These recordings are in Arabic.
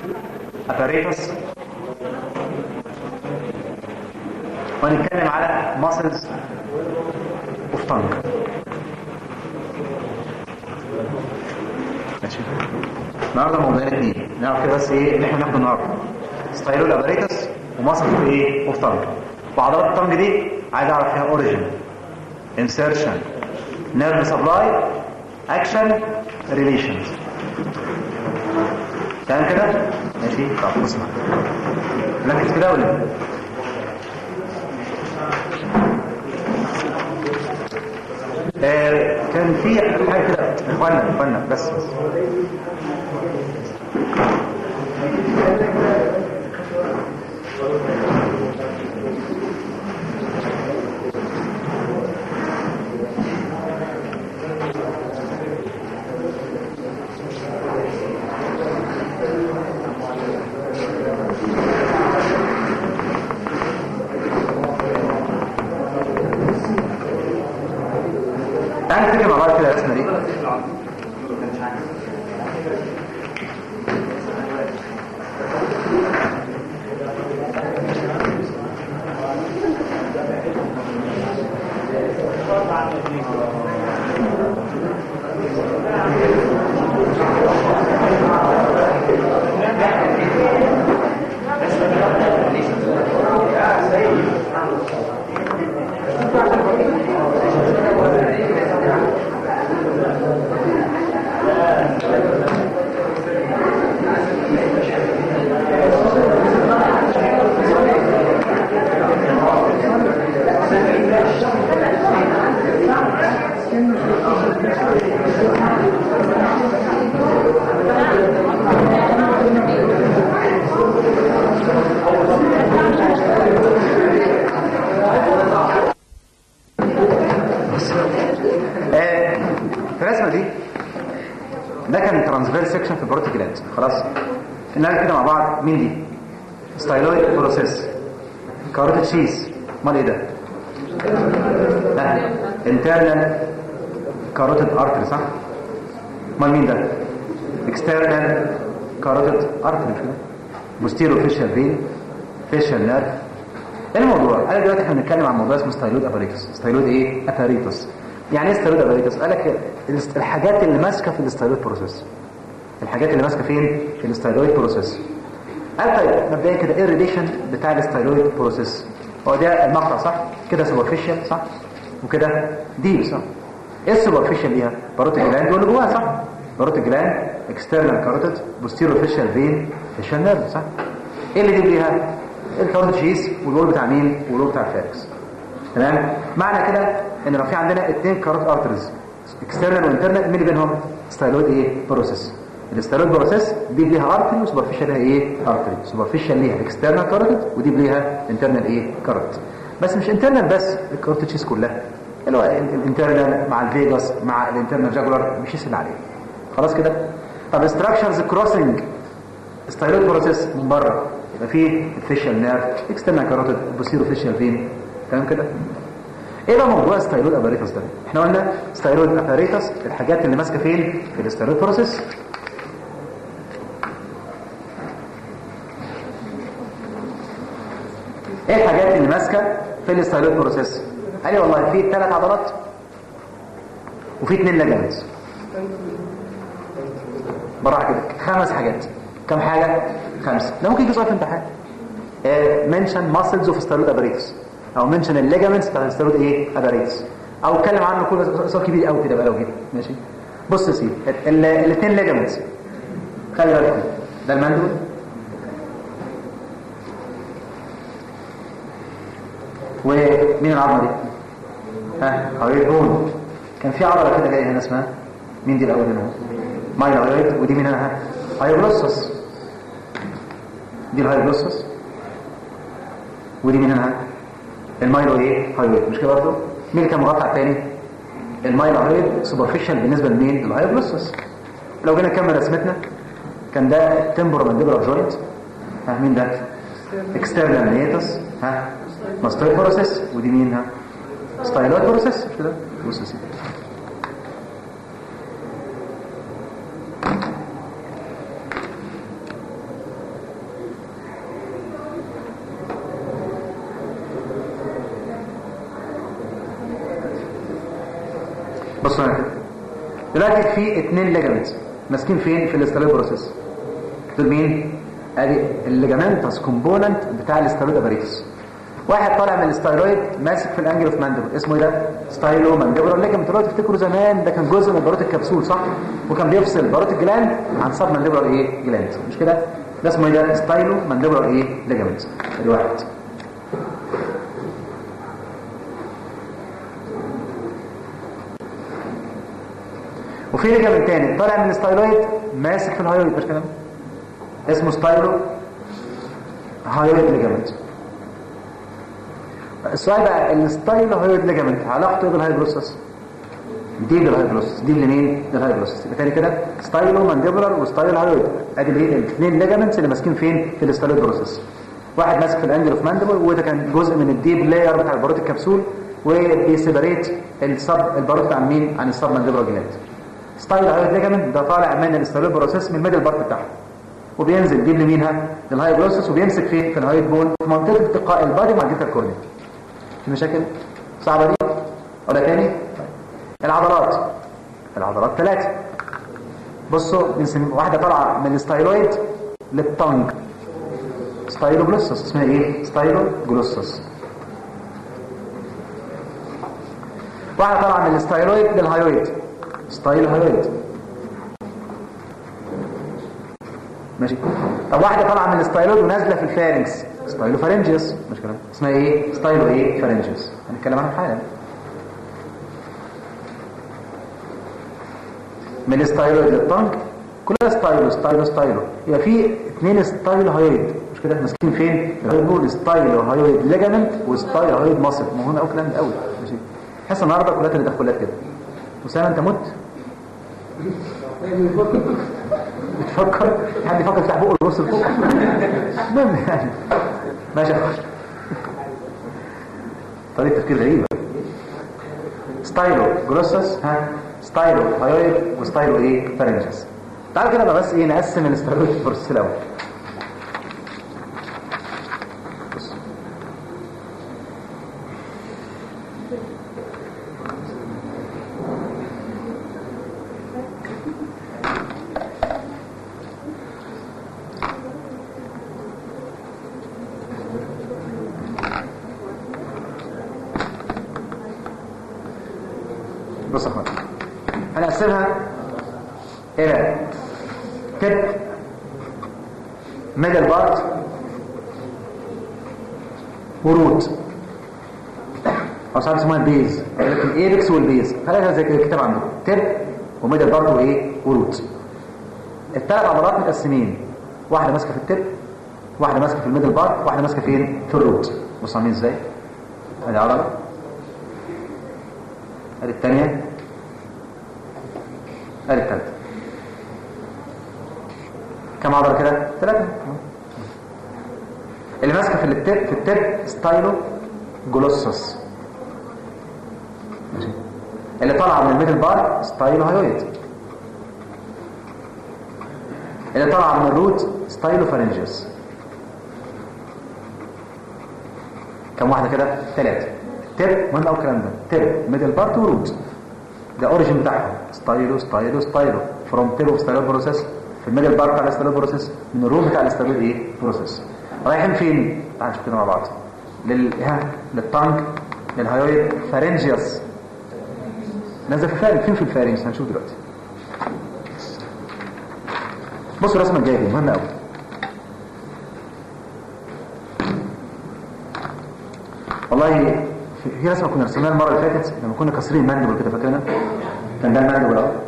اباريتس، وهنتكلم على ماسلز اوف تانج. ماشي. النهارده موضوعين اتنين نعرف كده بس ايه اللي احنا هناخده النهارده، ستايلول اباريتس وماسلز اوف ايه اوف تانج. وعضلات التانج دي عايز اعرف فيها اوريجين، انسيرشن، نيرف سبلاي، اكشن، ريليشنز. تمام كده؟ ماشي. طب اسمع ركز كده ولا كان في حاجه كده اخوانا بس تعالى نفتكر مع بعض كده الرسمه دي. الرسمه دي ده كان ترانسفيرس سيكشن في البروتي جلاند. خلاص نعمل كده مع بعض. مين دي؟ ستايلويد بروسيس، كاروتيد شيز. امال ايه ده؟ انترنال كاروتيد ارتري، صح؟ امال مين ده؟ اكسترنال كاروتيد ارتري. مش كده؟ بوستيرو فيشال فين، فيشال نيرف. ايه الموضوع؟ انا دلوقتي احنا بنتكلم عن موضوع اسمه ستايلويد اباريتس. ستايلويد ايه؟ اباريتس. يعني ايه ستايلويد اباريتس؟ قال لك الحاجات اللي ماسكه في الستايلويد بروسيس. الحاجات اللي ماسكه فين؟ في الستايلويد بروسيس. قال طيب مبدئيا كده ايه الريليشن بتاع الستايلويد بروسيس؟ هو ده المقطع صح؟ كده سوبرفيشال صح؟ وكده ديب صح؟ ايه السوبرفيشال ليها؟ باروتيد جلاند واللي جواها صح؟ باروتيد جلاند، اكسترنال كاروتيد، بوستيرو فيشال فين، فيشال نيرف صح؟ ايه اللي ديب ليها؟ الكاروتيد شيز والول بتاع مين؟ والول بتاع الفاركس. تمام؟ معنى كده ان لو في عندنا اثنين كاروتيد ارتريز اكسترنال وانترنال، مين اللي بينهم؟ ستايلويد ايه؟ بروسيس. الستايلويد بروسيس دي ليها ارتري وسوبرفيشال ليها ايه؟ ارتري. سوبرفيشال ليها اكسترنال كاروتيد ودي ليها انترنال ايه؟ كاروتيد. بس مش انترنال بس، الكاروتيد شيز كلها اللي هو الانترنال مع الفيجاس مع الانترنال جاجولار مش اللي عليه. خلاص كده؟ طب ستراكشرز كروسنج ستايلويد بروسيس من بره يبقى فيه الفيشال نيرف، اكسترنال كاروتيد، بوستيرو فيشال فين. تمام كده؟ ايه بقى موضوع ستايلويد اباريتس ده؟ احنا قلنا ستايلويد اباريتس الحاجات اللي ماسكه فين؟ في الستايلويد بروسيس. ايه الحاجات اللي ماسكه في الستايلويد بروسيس؟ قال لي والله في 3 عضلات وفي 2 ليجمنتس. براحه كده 5 حاجات. كم حاجه؟ 5. ده ممكن يجي سؤال في امتحان. منشن ماسلز اوف ستايلويد اباريتس او منشن الليجمنتس بتاع الستايلويد ايه؟ اباريتس او اتكلم عنه كل سؤال كبير قوي كده بقى لو جه. ماشي. بص يا سيدي الاثنين ليجمنتس خلي بالك ده الماندبل ومين العظمه دي؟ هايرويد بون. كان في عضله كده جايه هنا اسمها مين دي الاول هنا؟ مايلوهايرويد. ودي مين هنا؟ هايروجلوسس. دي الهايروجلوسس ودي مين هنا؟ المايلو ايه؟ هايرويد. مش كده برضه؟ مين اللي كان مقطع الثاني؟ المايلوهايرويد سوبرفيشال بالنسبه لمين؟ الهايروجلوسس. لو جينا نكمل رسمتنا كان ده تمبورو جوينت. مين ده؟ اكسترنال نيتس. ماستويد بروسيس. ودي مين؟ ستايلويد بروسيس. مش كده؟ بص يا سيدي بصوا هنا كده دلوقتي في 2 ليجامنتس ماسكين فين؟ في الاستالويد بروسيس. دول مين؟ ادي الليجامنتس كومبوننت بتاع الاستالويد اباريتس. واحد طالع من الاستايرويد ماسك في الانجل اوف ماندبل، اسمه ايه ده؟ ستايلو ماندبلر ليجامنت. لو تفتكروا زمان ده كان جزء من باروت الكبسول صح؟ وكان بيفصل باروت الجلاند عن سب ماندبلر ايه؟ جلاند، مش كده؟ ده اسمه ايه ده؟ ستايلو ماندبلر ايه؟ ليجامنت. ادي واحد. وفي ليجامنت تاني طالع من الستايلويد ماسك في الهايويد، مش كده؟ اسمه ستايلو هايويد ليجامنت. السؤال بقى الستايلو هايويد ليجامنت علاقته بالهايبروسس؟ دي بالهايبروسس، دي لمين؟ للهايبروسس. يبقى تاني كده ستايلو مانديبولار وستايلو هايويد، ادي الاثنين ليجامنتس اللي ماسكين فين؟ في الاستالويد بروسس. واحد ماسك في الانجل اوف مانديبل، وده كان جزء من الديب لاير بتاع الباروت الكبسول، وبيسيبريت الباروت بتاع مين؟ عن السب مانديبولار جلاند. ستايلو هايويد ليجامنت ده طالع من الاستالويد بروسس من الميدل بارت بتاعه، وبينزل دي لمينها؟ للهايبروسس، وبيمسك فين؟ في الهايد بون في منطقه التقاء البادي مع الجيتر كورنيا. في مشاكل صعبه دي ولا تاني؟ العضلات 3. بصوا واحده طالعه من الستايلويد للتانج، ستايلوجلوسس، اسمها ايه؟ ستايلوجلوسس. واحده طالعه من الستايلويد للهايويد، ستايلوهايويد، ماشي. طب واحده طالعه من الستايلويد ونازله في الفارنكس، ستايلوفارنجيوس، مش كده؟ اسمها ايه؟ ستايلو ايه؟ فارنجيوس. هنتكلم عنها حالا. من الستايلويد للتانج كلها ستايلو. يبقى في 2 ستايلو هايويد، مش كده؟ ماسكين فين؟ الهايويد ستايلو هايويد ليجامنت وستايلو هايويد ماسل. مهم قوي الكلام ده قوي، ماشي. حس النهارده كلها تدخلات كده. اسامه انت مت؟ بتفكر؟ حد يفكر يفتح بقه ويبص لفوق؟ المهم يعني ماشي يا اخويا. طريقه تفكير غريبه. ستايلو جلوسس، ستايلو هايويد وستايلو ايه؟ فارنجيوس. تعالوا كده بقى بس ايه نقسم الاستالويد بروسيس الاول. بص يا اخوان، هنقسمها الى تب، ميدل بارت، وروت، او ساعات اسمها البيز، لكن الايبكس والبيز. خليها زي كده الكتاب عندكم، تب وميدل بارت وايه؟ وروت. الثلاث عضلات متقسمين، واحده ماسكه في التب، واحده ماسكه في الميدل بارت، واحده ماسكه فين؟ في الروت. بصوا عاملين ازاي؟ ادي عضله، ادي الثانيه، ادي الثالثه. كم عضله كده؟ 3. اللي ماسكه في التب ستايلو جلوسس، ماشي. اللي طالعه من الميدل بار ستايلو هايويد، اللي طالعه من الروت ستايلو فارنجيوس. كم واحده كده؟ 3. تب، مهم قوي الكلام ده، تب ميدل بارت وروت، ده اوريجين بتاعهم، ستايلو فروم تيب اوف ستايلو بروسيس، في الميدل بارت بتاع الاستالويد بروسيس، من الروم بتاع الاستالويد ايه؟ بروسيس. رايحين فين؟ تعالوا نشوف كده مع بعض. للتانج، للهايويد فارنجيوس، نازل في الفارنج. فين في الفارنج؟ هنشوف دلوقتي. بصوا الرسمه الجايه دي مهمه قوي. والله في رسمه كنا رسمناها المره اللي فاتت لما كنا كاسرين ماندبل كده، فاكرينها؟ كان ده الماندبل اهو.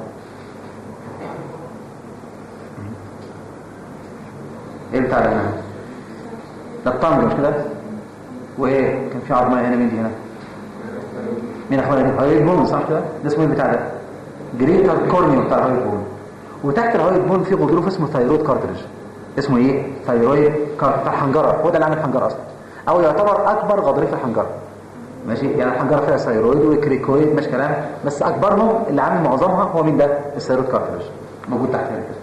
ايه بتاع ده؟ ده الطنج، مش كده؟ وايه كان في عظمه هنا؟ مين دي هنا؟ مين يا اخوانا دي؟ هايويد بون، صح كده؟ ده اسمه ايه بتاع ده؟ جريتر كورنيو بتاع الهايويد بون. وتحت الهايويد بون في غضروف اسمه ثايرويد كارتريج. اسمه ايه؟ ثايرويد كارتريج بتاع الحنجره. هو ده اللي عامل الحنجره اصلا، او يعتبر اكبر غضاريف الحنجره، ماشي. يعني الحنجره فيها ثايرويد وكريكويد، مش كلام، بس اكبرهم اللي عامل معظمها هو مين ده؟ الثايرويد كارتريج، موجود تحت هنا كده.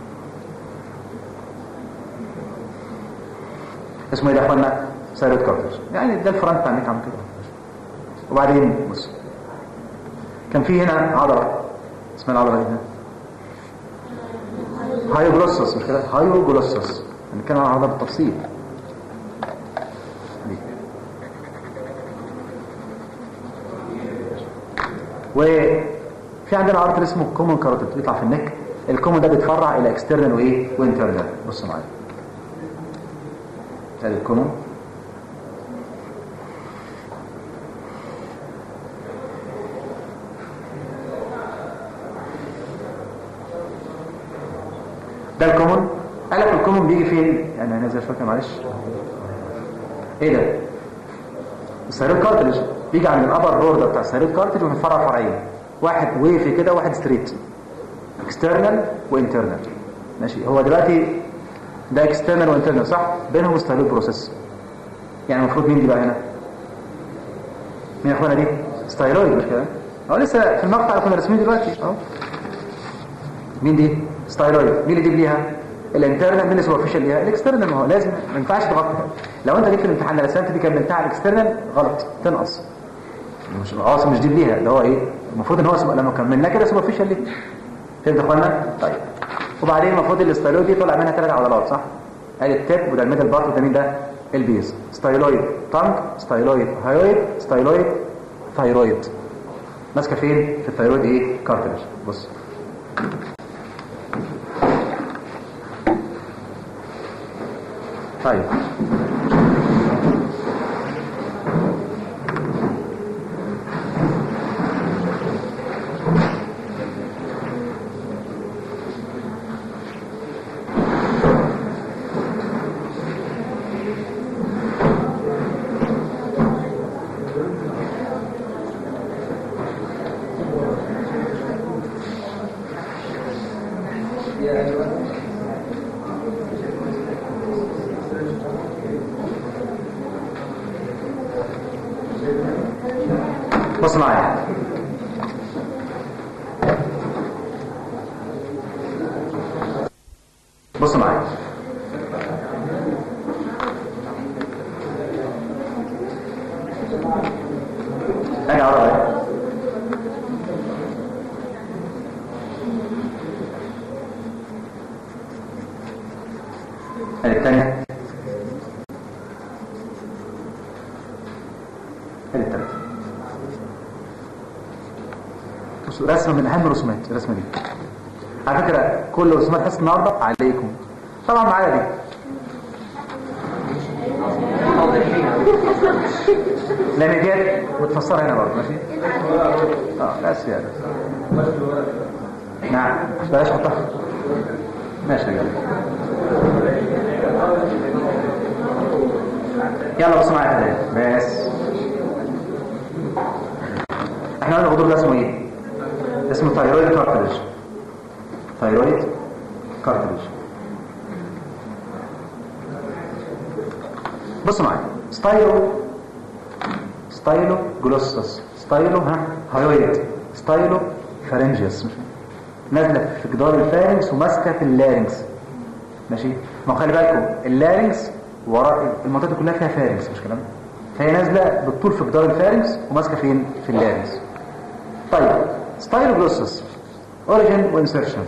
اسمه ايه ده يا اخوانا؟ ثايرويد كارتريج. يعني ده الفرنت بتاع النك عامل كده. وبعدين بص، كان في هنا عضله اسمها العضله دي هنا هايوجلوسس، مش كده؟ هايوجلوسس هنتكلم عن العضله بالتفصيل. وفي عندنا عرض اسمه كومون كاروتيد بيطلع في النك. الكومون ده بيتفرع الى اكسترنال وايه وانترنال. بصوا معايا ادي الكومون، ده الكومون. قال لك الكومون بيجي فين؟ يعني هنزل شويه معلش. ايه ده؟ السيرويد كارتلج بيجي عند الابر بوردر بتاع السيرويد كارتلج ومتفرع فرعين، واحد ويفي كده وواحد ستريت، اكسترنال وانترنال. ماشي، هو دلوقتي ده اكسترنال وانترنال صح؟ بينهم ستايلويد بروسيس. يعني المفروض مين دي بقى هنا؟ مين يا اخوانا دي؟ ستايلويد، مش كده؟ اهو لسه في المقطع اللي كنا راسمينه دلوقتي اهو. مين دي؟ ستايلويد. مين اللي دي ليها؟ الانترنال. مين اللي سوبرفيشال ليها؟ الاكسترنال. ما هو لازم، ما ينفعش تغطي. لو انت جيت في الامتحان رسمت دي كملتها على الاكسترنال غلط، تنقص. مش دي ليها اللي هو ايه؟ المفروض ان هو لما كملناه كده سوبرفيشال ليه؟ فهمت يا اخوانا؟ طيب. وبعدين المفروض الاستايلويد دي طلع منها 3 عضلات صح؟ ادي التيب وده الميدل بارت وده مين ده؟ البيز. ستايلويد تانك، ستايلويد هايويد، ستايلويد ثايرويد. ماسكه فين؟ في الثايرويد ايه؟ كارتلج. بص طيب بص معايا. بص معايا. انا عربي الثانية الثالثة. رسمة من أهم الرسومات الرسمة دي على فكرة. كل رسومات حصة النهاردة عليكم طبعا معايا دي لأن ديت وتفسرها هنا برضه. ماشي بس يعني نعم بلاش حطها. ماشي يا جماعة يلا بصوا معايا كده بس. احنا قلنا الغدور ده اسمه ايه؟ اسمه ثايرويد كارتلج. ثايرويد كارتلج. بصوا معايا. ستايلو جلوسس، ستايلو هايويد، ستايلو فارنجيوس. نازله في جدار الفارنكس وماسكه في اللارنكس. ماشي، ما خلي بالكم اللارنكس وراء المنطقه كلها فيها فارنكس مش كلام، فهي نازله بالطول في جدار الفارنكس وماسكه فين؟ في اللارنكس. طيب ستايلو جلوسس اوريجين وانسرشن.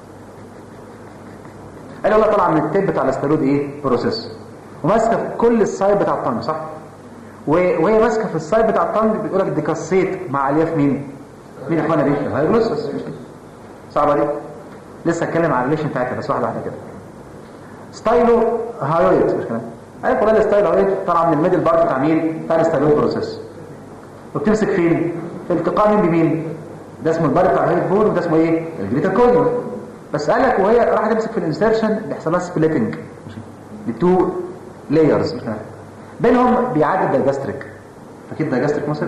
قال والله طالعه من التيب بتاع الاستيرويد ايه؟ بروسيس، وماسكه في كل السايد بتاع الطنج صح؟ وهي ماسكه في السايد بتاع الطنج بتقول لك دي كسيت مع الياف مين يا اخوانا دي؟ الهايجلوسس. صعبه دي؟ لسه اتكلم على الريليشن بتاعتها بس واحده واحده كده. ستايلو هايويد مش كده؟ عارف والله الستايلو هايويد طالعه من الميدل بارت بتاع مين؟ بتاع الاستيرويد بروسيس، وبتمسك فين؟ في التقاء مين بمين؟ ده اسمه البارت بتاع الهايد بول وده اسمه ايه؟ الجريتر كورنيوم. بس قال لك وهي راح تمسك في الانسيرشن بيحصل لها سبليتنج لتو لايرز بينهم بيعدي الدايجاستريك. فاكيد الدايجاستريك مصر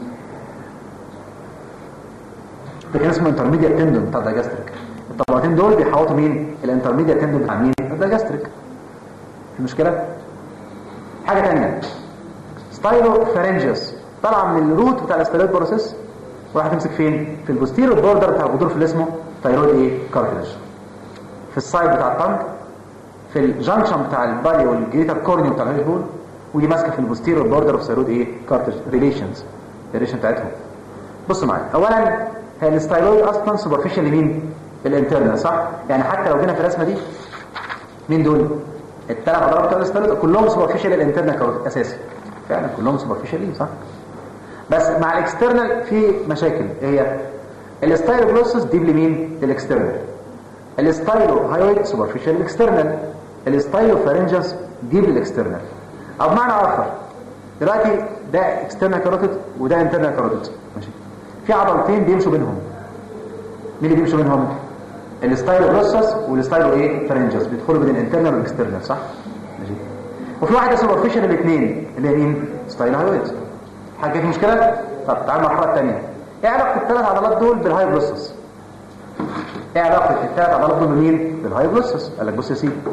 ده كان اسمه انترميديت تندون بتاع الدايجاستريك. الطبقتين دول بيحوطوا مين؟ الانترميديت تندون بتاع مين؟ الدايجاستريك. في مشكله؟ حاجه ثانيه ستايلو فارنجيوس طالعه من الروت بتاع الاستيرويد بروسيس وراح تمسك فين؟ في البوستيريور بوردر بتاع الجذور في اللي اسمه ثايرويد ايه؟ كارتلج. في السايد بتاع الطنج، في الجانكشن بتاع البالي والجريتر كورنيوم بتاع الهايد بول، ودي ماسكه في البوستيريور بوردر اوف ثايرويد ايه؟ كارتلج. ريليشن بتاعتهم. بصوا معايا. اولا هي الستايلويد اصلا سوبرفيشال لمين؟ الانترنال صح؟ يعني حتى لو جينا في الرسمه دي مين دول؟ الثلاث عضلات بتوع الستايلويد كلهم سوبرفيشال الانترنال كاروتيد اساسي فعلا كلهم سوبرفيشال صح؟ بس مع الاكسترنال في مشاكل هي الستايلوجلوسس دي لمين؟ للاكسترنال. الستايلو هايويد سوبرفيشال الاكسترنال. الستايلو فارنجس دي للاكسترنال. او بمعنى اخر دلوقتي ده اكسترنال كاروتيد وده انترنال كاروتيد ماشي. في عضلتين بيمشوا بينهم. مين اللي بيمشوا بينهم؟ الستايلوجلوسس والستايلو ايه؟ فارنجس بيدخلوا بين الانترنال والاكسترنال صح؟ ماشي. وفي واحده سوبرفيشال الاثنين اللي هي مين؟ ستايلو هايويد. حاجه في مشكله؟ طب تعال المرحله الثانيه. ايه علاقه الثلاث عضلات دول بالهايبلوسس؟ ايه علاقه الثلاث عضلات دول بمين؟ بالهايبلوسس. قال لك بص يا سيدي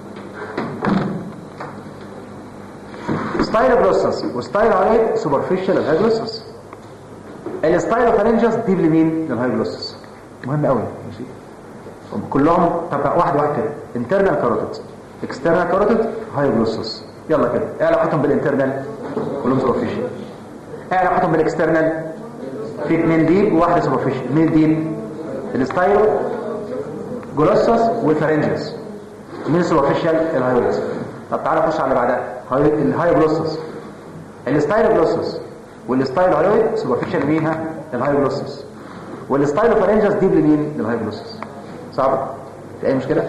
ستايلوجلوسس وستايلوهايويد سوبرفيشال الهايبلوسس. الستايلوفارنجس دي لمين؟ للهايبلوسس. مهم قوي ماشي. كلهم طب واحد كده انترنال كاروتيد اكسترنال كاروتيد هايبلوسس. يلا كده ايه علاقتهم بالانترنال؟ كلهم سوبرفيشال. ايه علاقتهم بالاكسترنال؟ في اثنين ديب وواحده سوبرفيشال. مين ديب؟ الستايلو جلوسس والفارنجس. مين سوبرفيشال؟ الهايويد. طب تعالى نخش على اللي بعدها الهايبلوسس. الستايلو جلوسس والستايلو هايويد سوبرفيشال مينها الهايبلوسس. والستايلو فارنجس ديب لمين؟ للهايبلوسس. صعبه؟ في اي مشكله؟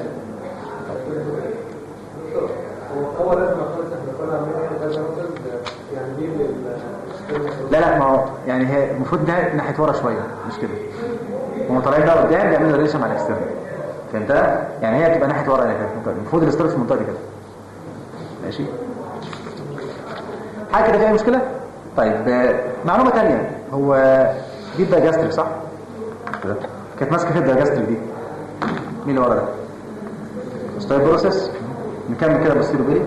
هو لازم خالص احنا كنا عاملين يعني دي لا ما هو يعني هي المفروض ده ناحيه ورا شويه مش كده. هم طالعين بقى قدام بيعملوا ريليشن مع الاكسترنال فهمتها؟ يعني هي بتبقى ناحيه ورا المفروض الاسترس في المنطقه دي كده ماشي. حاجه كده فيها مشكله؟ طيب معلومه ثانيه هو دي الدايجاستريك صح؟ كانت ماسكه في الدايجاستريك دي مين اللي ورا ده؟ ستايل بروسيس. نكمل كده بصيروا بيه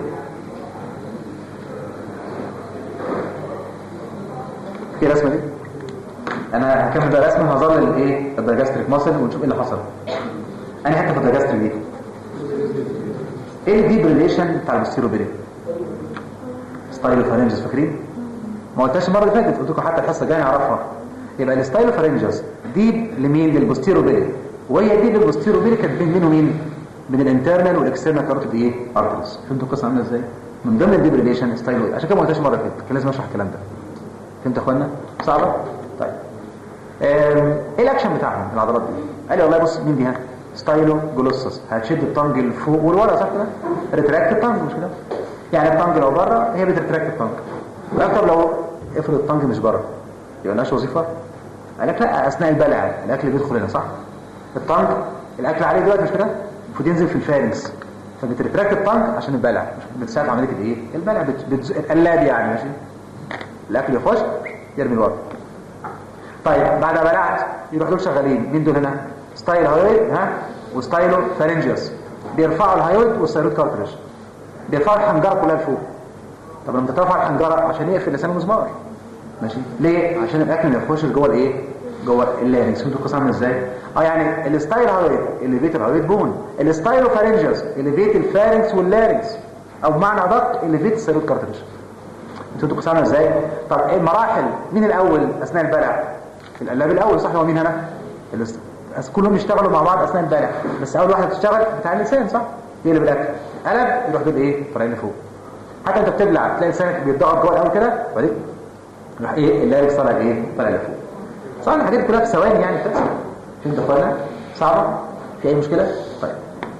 في رسمه دي. انا هكمل بقى رسمه هظل الايه الدايجاستريك ماسل ونشوف ايه اللي حصل. انا حته في الدايجاستريك دي ايه الديب ريليشن بتاع البوستيروبيري؟ ستايلوفارنجس فاكرين؟ ما قلتهاش المره اللي فاتت قلت لكم حتى الحصه الجايه نعرفها. يبقى الستايلوفارنجس ديب لمين؟ للبوستيروبيري. وهي ديب للبوستيروبيري كانت بين مين ومين؟ بين الانترنال والاكسترنال كاروتيد ايه؟ ارتريز. فهمتوا القصه عامله ازاي؟ من ضمن الديب ريليشن ستايلو. عشان كده ما قلتهاش المره اللي فاتت كان لازم اشرح الكلام ده. فهمت يا اخوانا؟ صعبه؟ طيب ايه الاكشن بتاعهم العضلات دي؟ قال لي والله بص مين دي؟ ستايلو جلوسس هتشد الطنج لفوق والورا صح كده؟ ريتراكت الطنج مش كده؟ يعني الطنج لو بره هي بتريتراكت الطنج. واكتر لو افرض الطنج مش بره يبقى مالهاش وظيفه؟ قال لك لا اثناء البلع الاكل بيدخل هنا صح؟ الطنج الاكل عليه دلوقتي مش كده؟ المفروض ينزل في الفارنكس فبتريتراكت الطنج عشان البلع بتساعد عمليه الايه؟ البلع القلاب يعني ماشي؟ الاكل يخش يرمي لورا. طيب بعد ما بلعت يروح دول شغالين مين دول هنا؟ ستايل هايويد وستايلو فارنجيوس بيرفعوا الهايويد والثايرويد كارتريج بيرفعوا الحنجره كلها لفوق. طب لما ترفع الحنجره عشان يقفل لسان المسمار ماشي. ليه؟ عشان الاكل ما يخشش جوه الايه؟ جوه اللارنكس. انتوا القصه عامله ازاي؟ يعني الستايل هايويد اللي بيت الهايويد بون. الستايلو فارنجيوس اللي بيت الفارنكس واللارنكس او بمعنى ادق اللي بيت الثايرويد كارتريج. انتوا القصه عامله ازاي؟ طب المراحل مين الاول اثناء البلع؟ القلاب الاول صح. هو مين هنا؟ كلهم يشتغلوا مع بعض اثناء البلع بس اول واحده تشتغل بتاع اللسان صح؟ هي اللي بالاكل قلب يروح دول ايه؟ طالعين لفوق. حتى انت بتبلع تلاقي لسانك بيتضغط جوه الاول كده وبعدين يروح ايه؟ اللارنكس طالع ايه؟ طالع لفوق. صح الحاجات كلها في ثواني يعني بتحصل. فهمت يا اخوانا؟ صعبه؟ في اي مشكله؟ طيب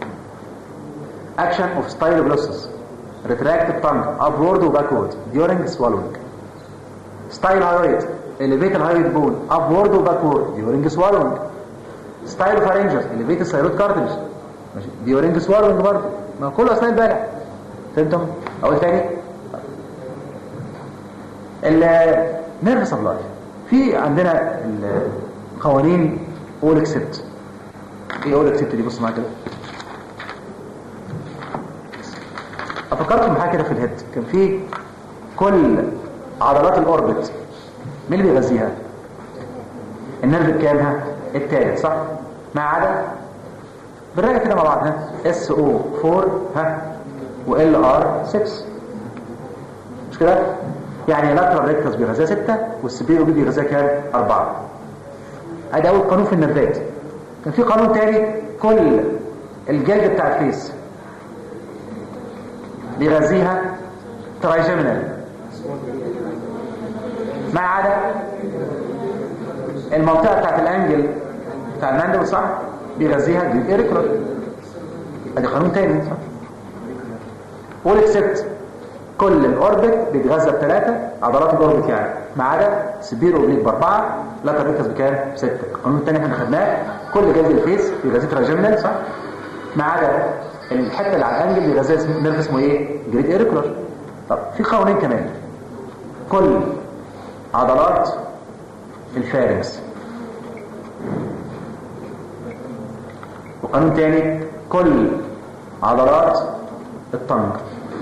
action of styloglossus retract the tongue upward و backward during swallowing. style hyoid elevate the hyoid bone upward و backward during swallowing. style pharyngeus elevate the thyroid cartilage ماشي during swallowing برضه. ما كله اثناء البلع. فهمتم؟ اول تاني النيرف سبلاي. في عندنا القوانين all except. ايه all except دي؟ بص معايا كده. افكركم بحاجه كده في الهيد كان في كل عضلات الاوربت مين اللي بيغذيها؟ النيرف الكام؟ الثالث صح؟ ما عدا بالراجع كده مع بعض SO4 وLR6 مش كده؟ يعني لاترال ريكتس بيغذيها 6 والسبيرو بيغذيها كام؟ 4. ادي اول قانون في النرفات. كان في قانون تاني، كل الجلد بتاع الفيس بيغذيها ترايجيمينال ما عدا المنطقه بتاعت الانجل بتاع الماندل، صح، بيغذيها جلد ايريكولار. ادي قانون تاني، صح. قول اكسبت كل الاوربت بيتغذى ب3 عضلات الاوربت يعني، ما عدا سبيرو اوبليك ب4، لاتر ريكتس بكام؟ ب6. القانون الثاني احنا خدناه، كل جلد الفيس بيغذيه تراجيمينال، صح، ما عدا الحته اللي على الانجل بيغذيها نيرف اسمه ايه؟ جريد ايريكولار. طب في قانونين كمان، كل عضلات الفارنكس، وقانون تاني كل عضلات الطنج.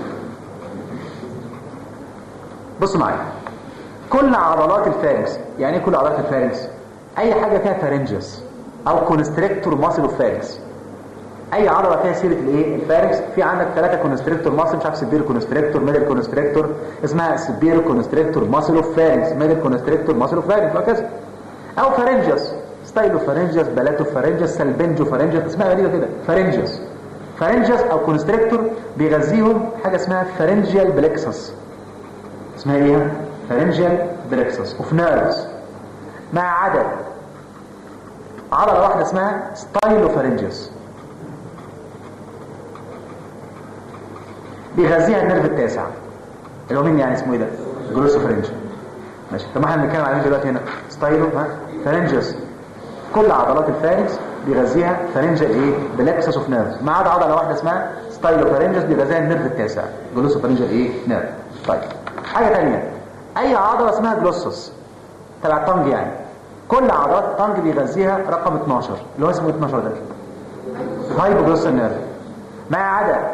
بصوا معايا، كل عضلات الفارنكس، يعني ايه كل عضلات الفارنكس؟ اي حاجه فيها فارنجس او كونستريكتور ماسل اوف فارنكس. اي عضله فيها سيره الايه؟ الفارنكس. في عندك 3 كونستريكتور ماسل، مش عارف سبير كونستريكتور، ميدل كونستريكتور، اسمها سبير كونستريكتور ماسل اوف فارنكس، ميدل كونستريكتور ماسل اوف فارنكس، وهكذا. او فارنجس، ستايلو فارنجس، بلاتو فارنجس، سالبنجو فارنجس، اسمها غريبه كده، فارنجس. فارنجس او كونستريكتور بيغذيهم حاجه اسمها فارنجيال بلكسس، اسمها ايه؟ فارنجيال بلكسس اوف نيرفز، ما عدا عضله واحده اسمها ستايلو فارنجس بيغذيها النيرف التاسع اللي هو مين يعني؟ اسمه ايه ده؟ جلوسوفارنجيال. ماشي. طب ما احنا بنتكلم عليه دلوقتي هنا ستايلو فارنجس. كل عضلات الفارنكس بيغذيها فارنجيال ايه؟ بلكسس اوف نيرفز، ما عدا عضله واحده اسمها ستايلو فارنجس بيغذيها النيرف التاسع جلوسوفارنجيال ايه؟ نيرف. طيب حاجه ثانيه، اي عضله اسمها جلوسوس تبع الطنج يعني، كل عضلات الطنج بيغذيها رقم 12 اللي هو اسمه 12 ده هايبوجلوسال نيرف، ما عدا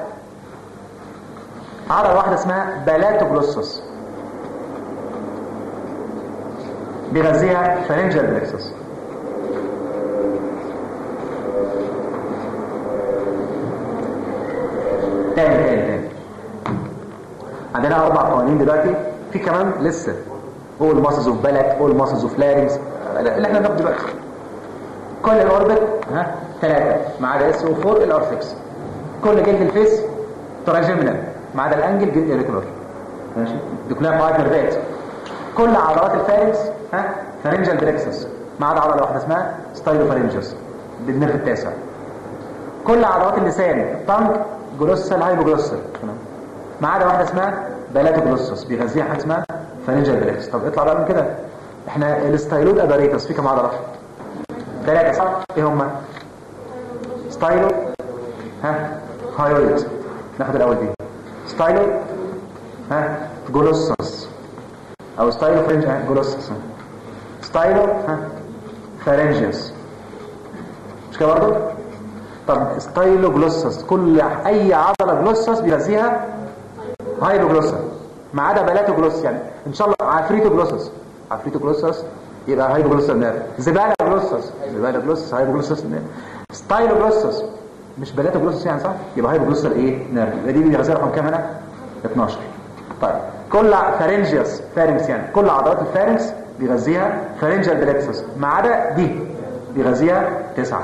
عضله واحده اسمها بلاتوجلوسوس بيغذيها فارنجيال بلكسس. تاني عندنا 4 قوانين دلوقتي، في كمان لسه اول ماسلز اوف بلات، اول ماسلز اوف لارينكس اللي احنا بناخده دلوقتي. كل الاوربت 3 ما عدا اس او 4 الار 6. كل جلد الفيس تراجيمينال ما عدا الانجل جلد ايريكولار. ماشي، دي كلها قواعد نرفات. كل عضلات الفارنكس فارنجيال بلكسس ما عدا عضله واحده اسمها ستايلو فارنجس بالنيرف التاسع. كل عضلات اللسان الطنج جلوسال هايبوجلوسال، ما عدا واحده اسمها بلاتوجلوسس بيغذيها حاجه اسمها فارنجيال بلكسس. طب اطلع بقى من كده، احنا الستايلود اباريتس في كم عضله؟ 3 صح؟ ايه هم؟ ستايلو هايويد، ناخد الاول دي ستايلو جلوسس او ستايلو فارنجيال جلوسس، ستايلو فارنجيس، مش كده برضه؟ طب ستايلو جلوسس، كل اي عضله جلوسس بيغذيها هايبوجلوسال ما عدا بلاتو جلوسس، يعني ان شاء الله عفريتو جلوسس، عفريتو جلوسس يبقى هايبوجلوسال نيرف، زباله جلوسس، زباله جلوسس هايبوجلوسال نيرف، ستايلو جلوسس مش بلاتو جلوسس يعني، صح، يبقى هايبوجلوسال ايه؟ نيرف. يبقى دي بيغذيها رقم كام هنا؟ 12. طيب كل فارنجيوس فارنكس يعني كل عضلات الفارنكس بيغذيها فارنجيال بلكسس ما عدا دي بيغذيها 9.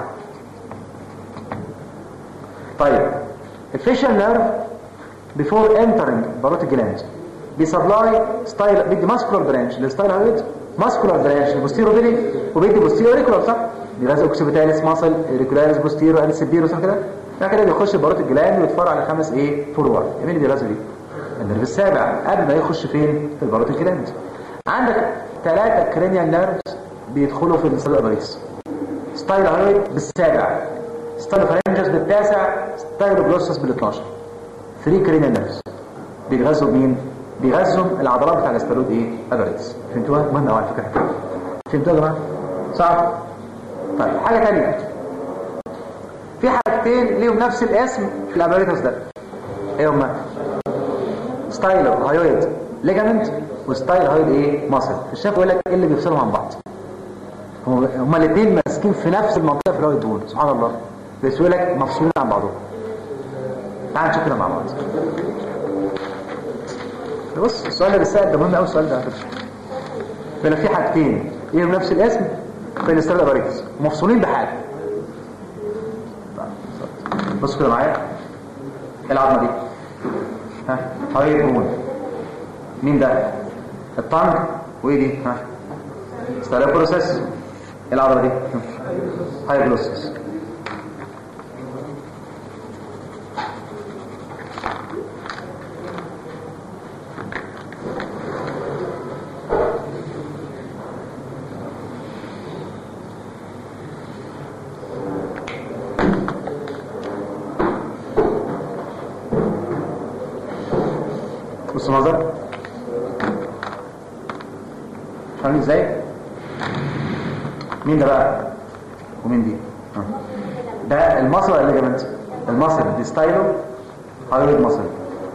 طيب الفيشال نيرف before entering barotic gland بيسبلاي ستايل، بيدي ماسكولار برانش للستايل هايد، ماسكولار برانش للبوستيرو بيلي، وبيدي بوستيرو اوريكولار، صح، بيغذي اوكسيبيتاليس ماسل اوريكولاريس بوستيرو السبيرو، صح كده. بعد كده بيخش الباروتيك جلاند ويتفرع على 5 ايه؟ فورورد. مين اللي بيغذي دي؟ النيرف السابع قبل ما يخش فين؟ في الباروتيك جلاند. عندك 3 كرينيال نيرفز بيدخلوا في الستايل اباريس، ستايل هايد بالسابع، ستايل فارنجس بالتاسع، ستايل جلوسس بال12. 3 كرينيال نيرفز بيغذوا مين؟ بيغذوا العضلات بتاع الاستالود ايه؟ اباريس. فهمتوها؟ مهمه على فكره. فهمتوها يا جماعه؟ صح؟ طيب حاجه ثانيه، في حاجتين ليهم نفس الاسم في الاباريتس ده، ايه هما؟ ستايلو هايويد ليجامنت وستايل هايويد ايه؟ ماسل. الشيخ يقول لك ايه اللي بيفصلهم عن بعض؟ هما الاثنين ماسكين في نفس المنطقه في الهايويد دول، سبحان الله، بس يقول لك مفصولين عن بعضهم. تعال نشوف كده مع بعض. بص السؤال اللي بيسأل ده مهم قوي، السؤال ده على فكره. بيقول لك في حاجتين ليهم نفس الاسم في الاستراتيجي اباريتس مفصولين بحاجه. بصوا كده معايا العظمه دي ها هاي بون مين ده؟ الطنج وايه دي؟ ها ستايلو بروسيس العضله دي هاي جلوسس. بص المنظر فاهمين ازاي؟ مين ده بقى ومين دي؟ ده المصل ولا الليجمنت؟ المصل دي ستايلو هايرويد مصل.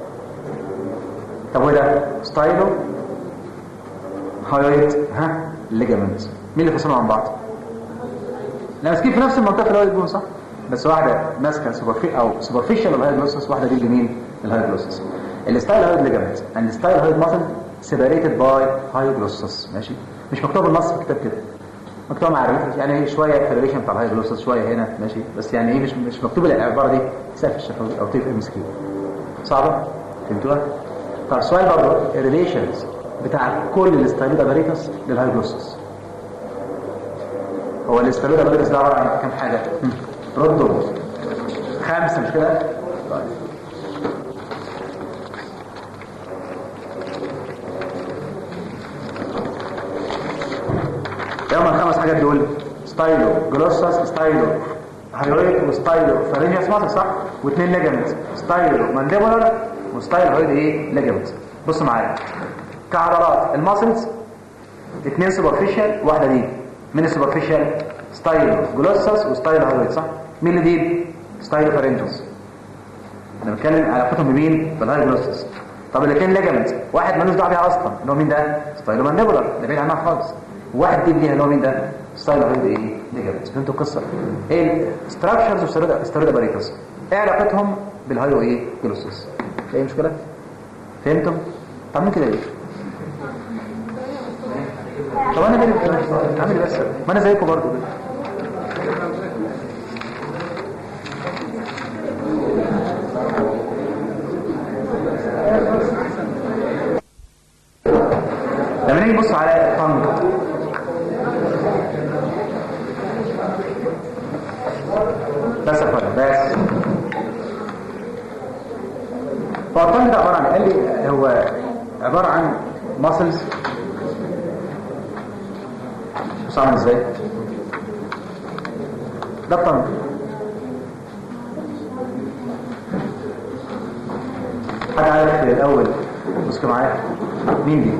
طب وده ستايلو هايرويد ليجمنت. مين اللي فصلهم عن بعض؟ لا ماسكين في نفس المنطقه الهايرويد بون صح؟ بس واحده ماسكه سوبرفيشال الهايرويد واحده دي اليمين الهايرويد. الستايل هايرويد ليجمنت and الستايل هايرويد ماسل separated by hyoglossus. ماشي مش مكتوب بالنص في الكتاب كده، مكتوب مع يعني شويه فيريشن بتاع الهايجلوسس شويه هنا ماشي، بس يعني ايه مش مكتوب العباره دي سقف الشفوي او طيف ام اس كيو صعبه فهمتوها. طب السؤال برضه الريليشنز بتاع كل الستايلود اباريتس للهايجلوسس. هو الستايلود اباريتس ده عباره عن كام حاجه؟ ردوا 5 مش كده؟ طيب يوم ال5 حاجات دول ستايلو جلوسس ستايلو هايرويد وستايلو فارينجياس ماسل صح؟ واثنين ليجمنت ستايلو مانديبولار وستايلو هايرويد ايه ليجمنت. بص معايا كعضلات الماسلز 2 سوبرفيشال واحده دي. من السوبرفيشال ستايلو جلوسس وستايلو هايرويد صح؟ مين اللي دي؟ ستايلو فارينجياس. انا بتكلم علاقتهم بمين؟ بالهايجلوسس. طب الاثنين ليجمنت واحد مالوش دعوه بيها اصلا اللي هو مين ده؟ ستايلو مانديبولار ده بعيد عنها خالص. واحد دي ليها اللي هو مين ده؟ ستايل هايرويد ايه ليجمنت. فهمتوا القصه؟ ايه ستراكشرز اوف ستيرويد اباريتس ايه علاقتهم بالهايرو ايه جلوسس؟ ايه مشكله؟ فهمتم؟ طب مين كده ايه؟ طب انا مالي عامل بس ما انا زيكم برضه لما نيجي نبص على الطنج بس بس فالطنج ده عباره عن قال لي هو عباره عن ماسلز. بص عامل ازاي ده الطنج. حد عارف الاول بص معايا مين دي؟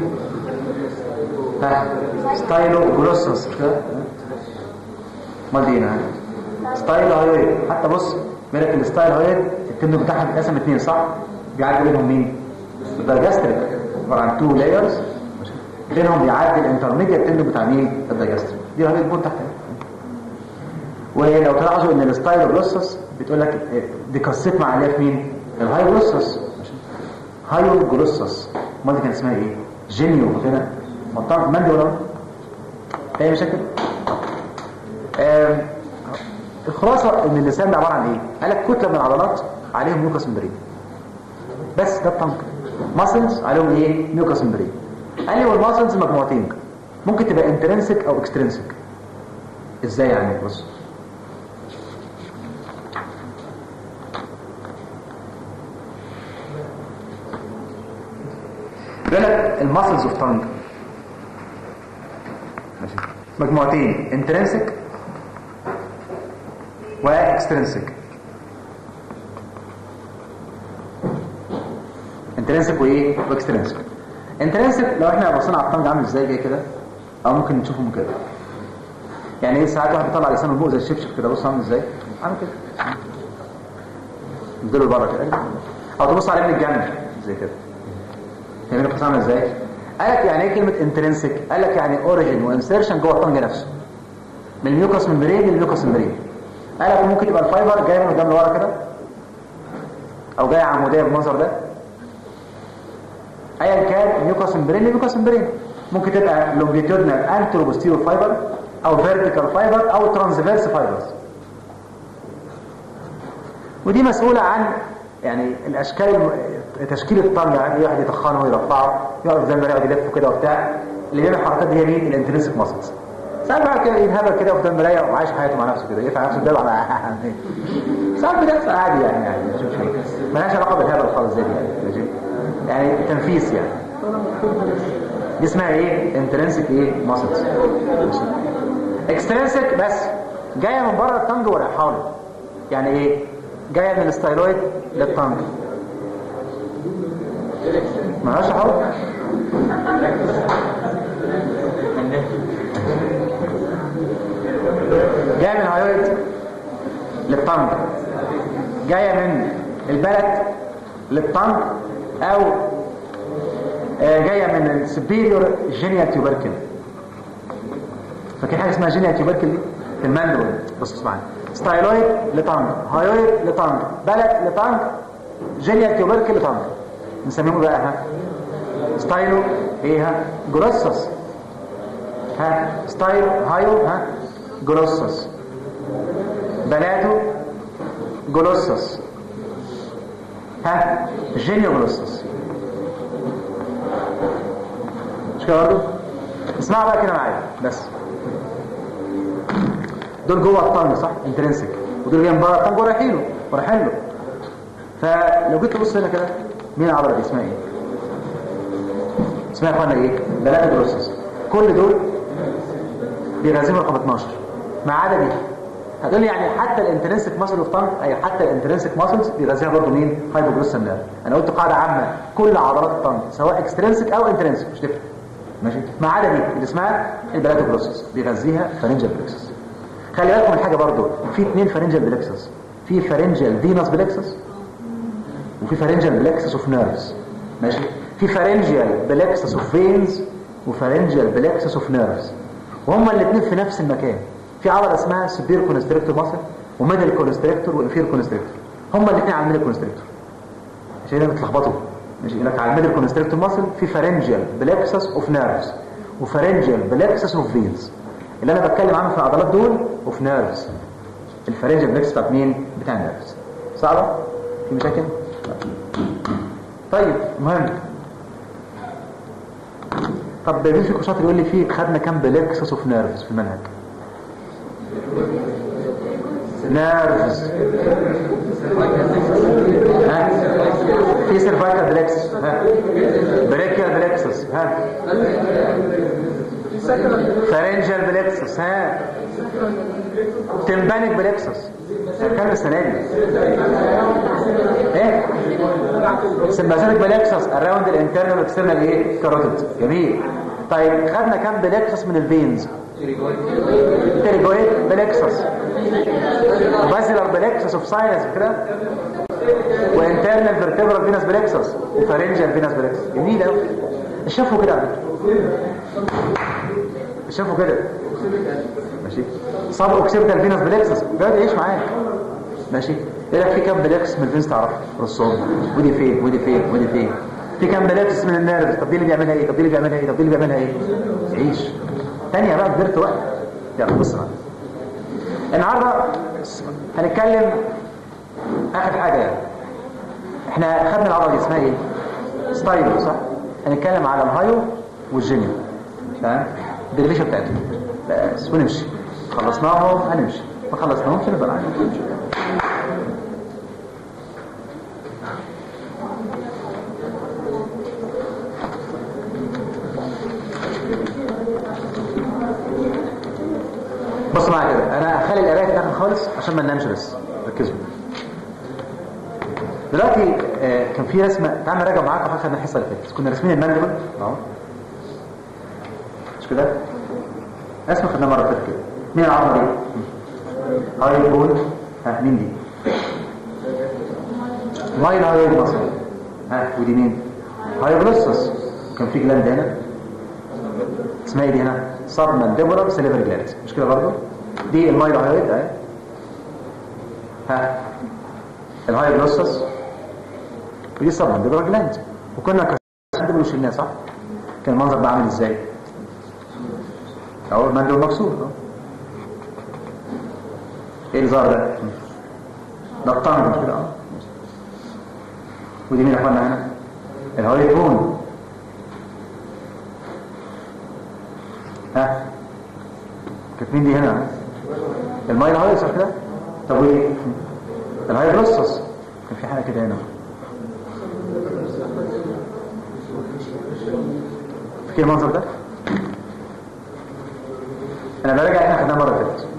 ستايلو جلوسس كده مالدينا ستايل هايرويد. حتى بص بالك الستايل هايرويد التندو بتاعها بيتقسم 2 صح؟ بيعدي بينهم مين؟ الدايجاستريك عباره عن 2 لايرز بينهم بيعدي الانترميديت تندو بتاع مين؟ الدايجاستريك. دي الهايرويد بون تحت. ولو تلاحظوا ان الستايل جلوسس بتقول لك دي قصت مع عليها في مين؟ الهايجلوسس هايجلوسس. امال دي كان اسمها ايه؟ جينيو هنا منطقه مندي ولا ايه مشاكل؟ الخلاصه ان اللسان ده عباره عن ايه؟ قال لك كتله من العضلات عليهم ميوكس ممبرين بس ده الطنق. ماسلز عليهم ايه؟ ميوكس ممبرين. قال لي والماسلز مجموعتين ممكن تبقى انترنسك او اكسترنسك. ازاي يعني؟ بص بيقول لك الماسلز اوف تانج مجموعتين انترنسك واكسترنسك. انترنسك وايه؟ واكسترنسك. انترنسك لو احنا بصينا على الطنج عامل ازاي جاي كده او ممكن نشوفه كده يعني ايه ساعات واحد بيطلع لسانه من فوق زي الشبشب كده. بص عامل ازاي؟ عامل كده نديله لبره كده او تبص عليه من الجنب زي كده. يعني القصه عامله ازاي؟ قال لك يعني ايه كلمه انترنسك؟ قال لك يعني اوريجين وانسيرشن جوه الطنج نفسه من الميوكس ممبرين للميوكس ممبرين. قال لك ممكن تبقى الفايبر جايه من قدام لورا كده او جايه عموديه بالمنظر ده ايا كان ميوكس ممبرين لميوكس ممبرين. ممكن تبقى لونجيتودنال انترو بوستيريور فايبر او فيرتيكال فايبر او ترانسفيرس فايبرز. ودي مسؤولة عن يعني الاشكال، تشكيل الطن، يعني واحد يتخانه ويرفعه يقف زي ما يقعد يلف كده وبتاع. اللي بيعمل الحركات دي هي مين؟ الانترنسك ماسلز. ساعات بقى كده ينهبل كده قدام المرايه وعايش حياته مع نفسه كده، يقفل نفسه قدام على ساعات بتحصل عادي يعني مش مشكله، مالهاش علاقه بالهبل خالص زي دي ماشي، يعني تنفيس يعني. دي اسمها ايه؟ انترنسك ايه؟ ماسلز. اكسترنسك بس جايه من بره الطنج ورايحه له. يعني ايه؟ جايه من الستايلويد للطنج. مالهاش علاقه. جايه من الهايويد للطنج، جايه من البلد للطنج، او جايه من السبيريور جينيال تيوبركل. فاكر حاجه اسمها جينيال تيوبركل دي في الماندول؟ بص اسمعني، ستايلويد لطنج، هايويد لطنج، بلد لطنج، جينيال تيوبركل لطنج. نسميهم بقى ها ستايلو ايه؟ ها جروسس. ها ستايلو هايو ها جلوسس، بلاتو جلوسس، ها جينيو جلوسس. مش كده برضه؟ اسمعوا بقى كده معايا بس. دول جوه الطنج صح؟ انترنسك، ودول جايين بره الطنج ورايحين له. فلو جيت تبص هنا كده، مين العضله دي اسمها ايه؟ اسمها يا اخوانا ايه؟ بلاتو جلوسس. كل دول بيغذيهم رقم 12 ما عدا دي. هتقول لي يعني حتى الانترنسك ماسل اوف طنج، اي حتى الانترنسك ماسلز بيغذيها برضه مين؟ هايبوجلوسال نيرف. انا قلت قاعده عامه، كل عضلات الطنج سواء اكسترنسك او انترنسك مش تفرق ماشي، ما عدا دي اللي اسمها البلاتوجلوسس بيغذيها فارنجال بلكسس. خلي بالكم من حاجه برضه، في 2 فارنجال بلكسس، في فارنجال فينوس بلكسس وفي فارنجال بلكسس اوف نيرفز ماشي. في فارنجال بلكسس اوف فينز وفارنجال بلكسس اوف نيرفز، وهما الاثنين في نفس المكان. في عضله اسمها سوبير كونستريكتور ماسل وميدل كونستريكتور وانفير كونستريكتور، هما الاثنين على الميدل كونستريكتور عشان كده بتلخبطوا ماشي. يقول لك على الميدل كونستريكتور ماسل في فارنجال بلكسس اوف نيرفز وفارنجال بلكسس اوف فينز. اللي انا بتكلم عنه في العضلات دول اوف نيرفز. الفارنجال بلكسس بتاعت مين؟ بتاع النيرفز. صعبه؟ في مشاكل؟ طيب المهم، طب مين فيكم شاطر يقول لي فيه خدنا كام بلكسس اوف نيرفز في المنهج؟ نيرفز ها، في سيرفايكال بلكسس ها، بريكيال بلكسس ها، فارنجال بلكسس ها، تمبانيك بلكسس. كام السنه دي؟ ايه؟ سمباثيك بلكسس اراوند الانترنال واكسترنال ايه؟ كاروتيد. جميل. طيب خدنا كام بلكسس من الفينز؟ تيريجويد بلكسس وبازيلر بلكسس اوف ساينس كده، وانترنال فيرتبرال فينس بلكسس وفارنجال فينس بلكسس. جميل قوي. شافوا كده على فكره، شافوا كده ماشي. صاب اوكسيبتال فينس بلكسس بيقعد يعيش معاك ماشي. يقول لك في كام بلكسس من الفينس تعرف رصهم، ودي فين ودي فين ودي فين. في كام بلكسس من النيرف، طب دي اللي بيعملها ايه، طب دي اللي بيعملها ايه، طب دي اللي بيعملها ايه. عيش ثانيه بقى، كبرت وقت. يلا بص بقى، النهارده هنتكلم اخر حاجه يعني. احنا خدنا العضله دي اسمها ايه؟ ستايلو صح؟ هنتكلم على الهايو والجينيو تمام، الديفينيشن بتاعتهم بس ونمشي. خلصناهم هنمشي، ما خلصناهمش نبقى نعمل. بص معايا كده، انا هخلي القرايه في الاخر خالص عشان ما ننامش بس، ركزوا. دلوقتي كان في رسمه، تعالى نراجع معاكم حاجه خدنا الحصه اللي فاتت. كنا راسمين الماندبل اهو مش كده؟ رسمه خدناها مره فاتت كده. مين العظمه دي؟ هاي بول. ها مين دي؟ مايل هاي مصر. ها ودي مين؟ هاي بلوسس. كان في جلاند هنا اسمها ايه دي هنا؟ سب مانديبولار سيليفر جلاند مش كده برضه؟ دي المايل هاي اهي. ها الهاي بلوسس ودي سب مانديبولار جلاند. وكنا كنا وشلناه صح؟ كان المنظر ده عامل ازاي؟ اهو المانديبول مكسور اهو ايه اللي ظهر ده؟ ده الطنج مش كده؟ ودي مين يا اخوانا هنا؟ الهاي بون. ها كانت مين دي هنا؟ المايل هاي صح كده؟ طب وايه؟ الهاي بلوسس. كان في حاجه كده هنا في المنظر ده. انا براجع احنا خدناها مره فاتت.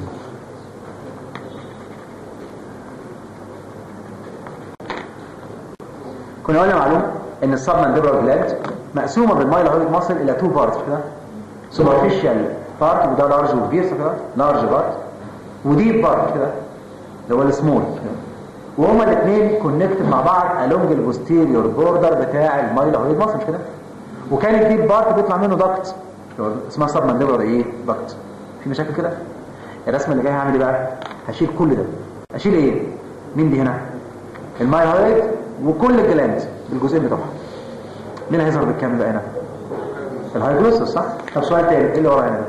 كنا قلنا معلومه ان السبمانديبولار جلاند مقسومه بالمايل هاي ماسل الى تو بارتس كده. سوبرفيشال بارت وده لارج وكبير كده، لارج بارت، وديب بارت كده اللي هو السمول، وهما الاثنين كونكتد مع بعض along البوستيريور بوردر بتاع المايلوهيد ماسل كده. وكان الديب بارت بيطلع منه دكت اسمها سبمانديبولار ايه دكت. في مشاكل كده؟ الرسمه اللي جايه هعمل ايه بقى؟ هشيل كل ده. اشيل ايه؟ مين دي هنا؟ المايلوهيد وكل الجلاند بالجزئين بتوعها. مين هيظهر بالكامل بقى هنا؟ الهايبلوسس صح؟ طب سؤال تاني، ايه اللي ورا هنا؟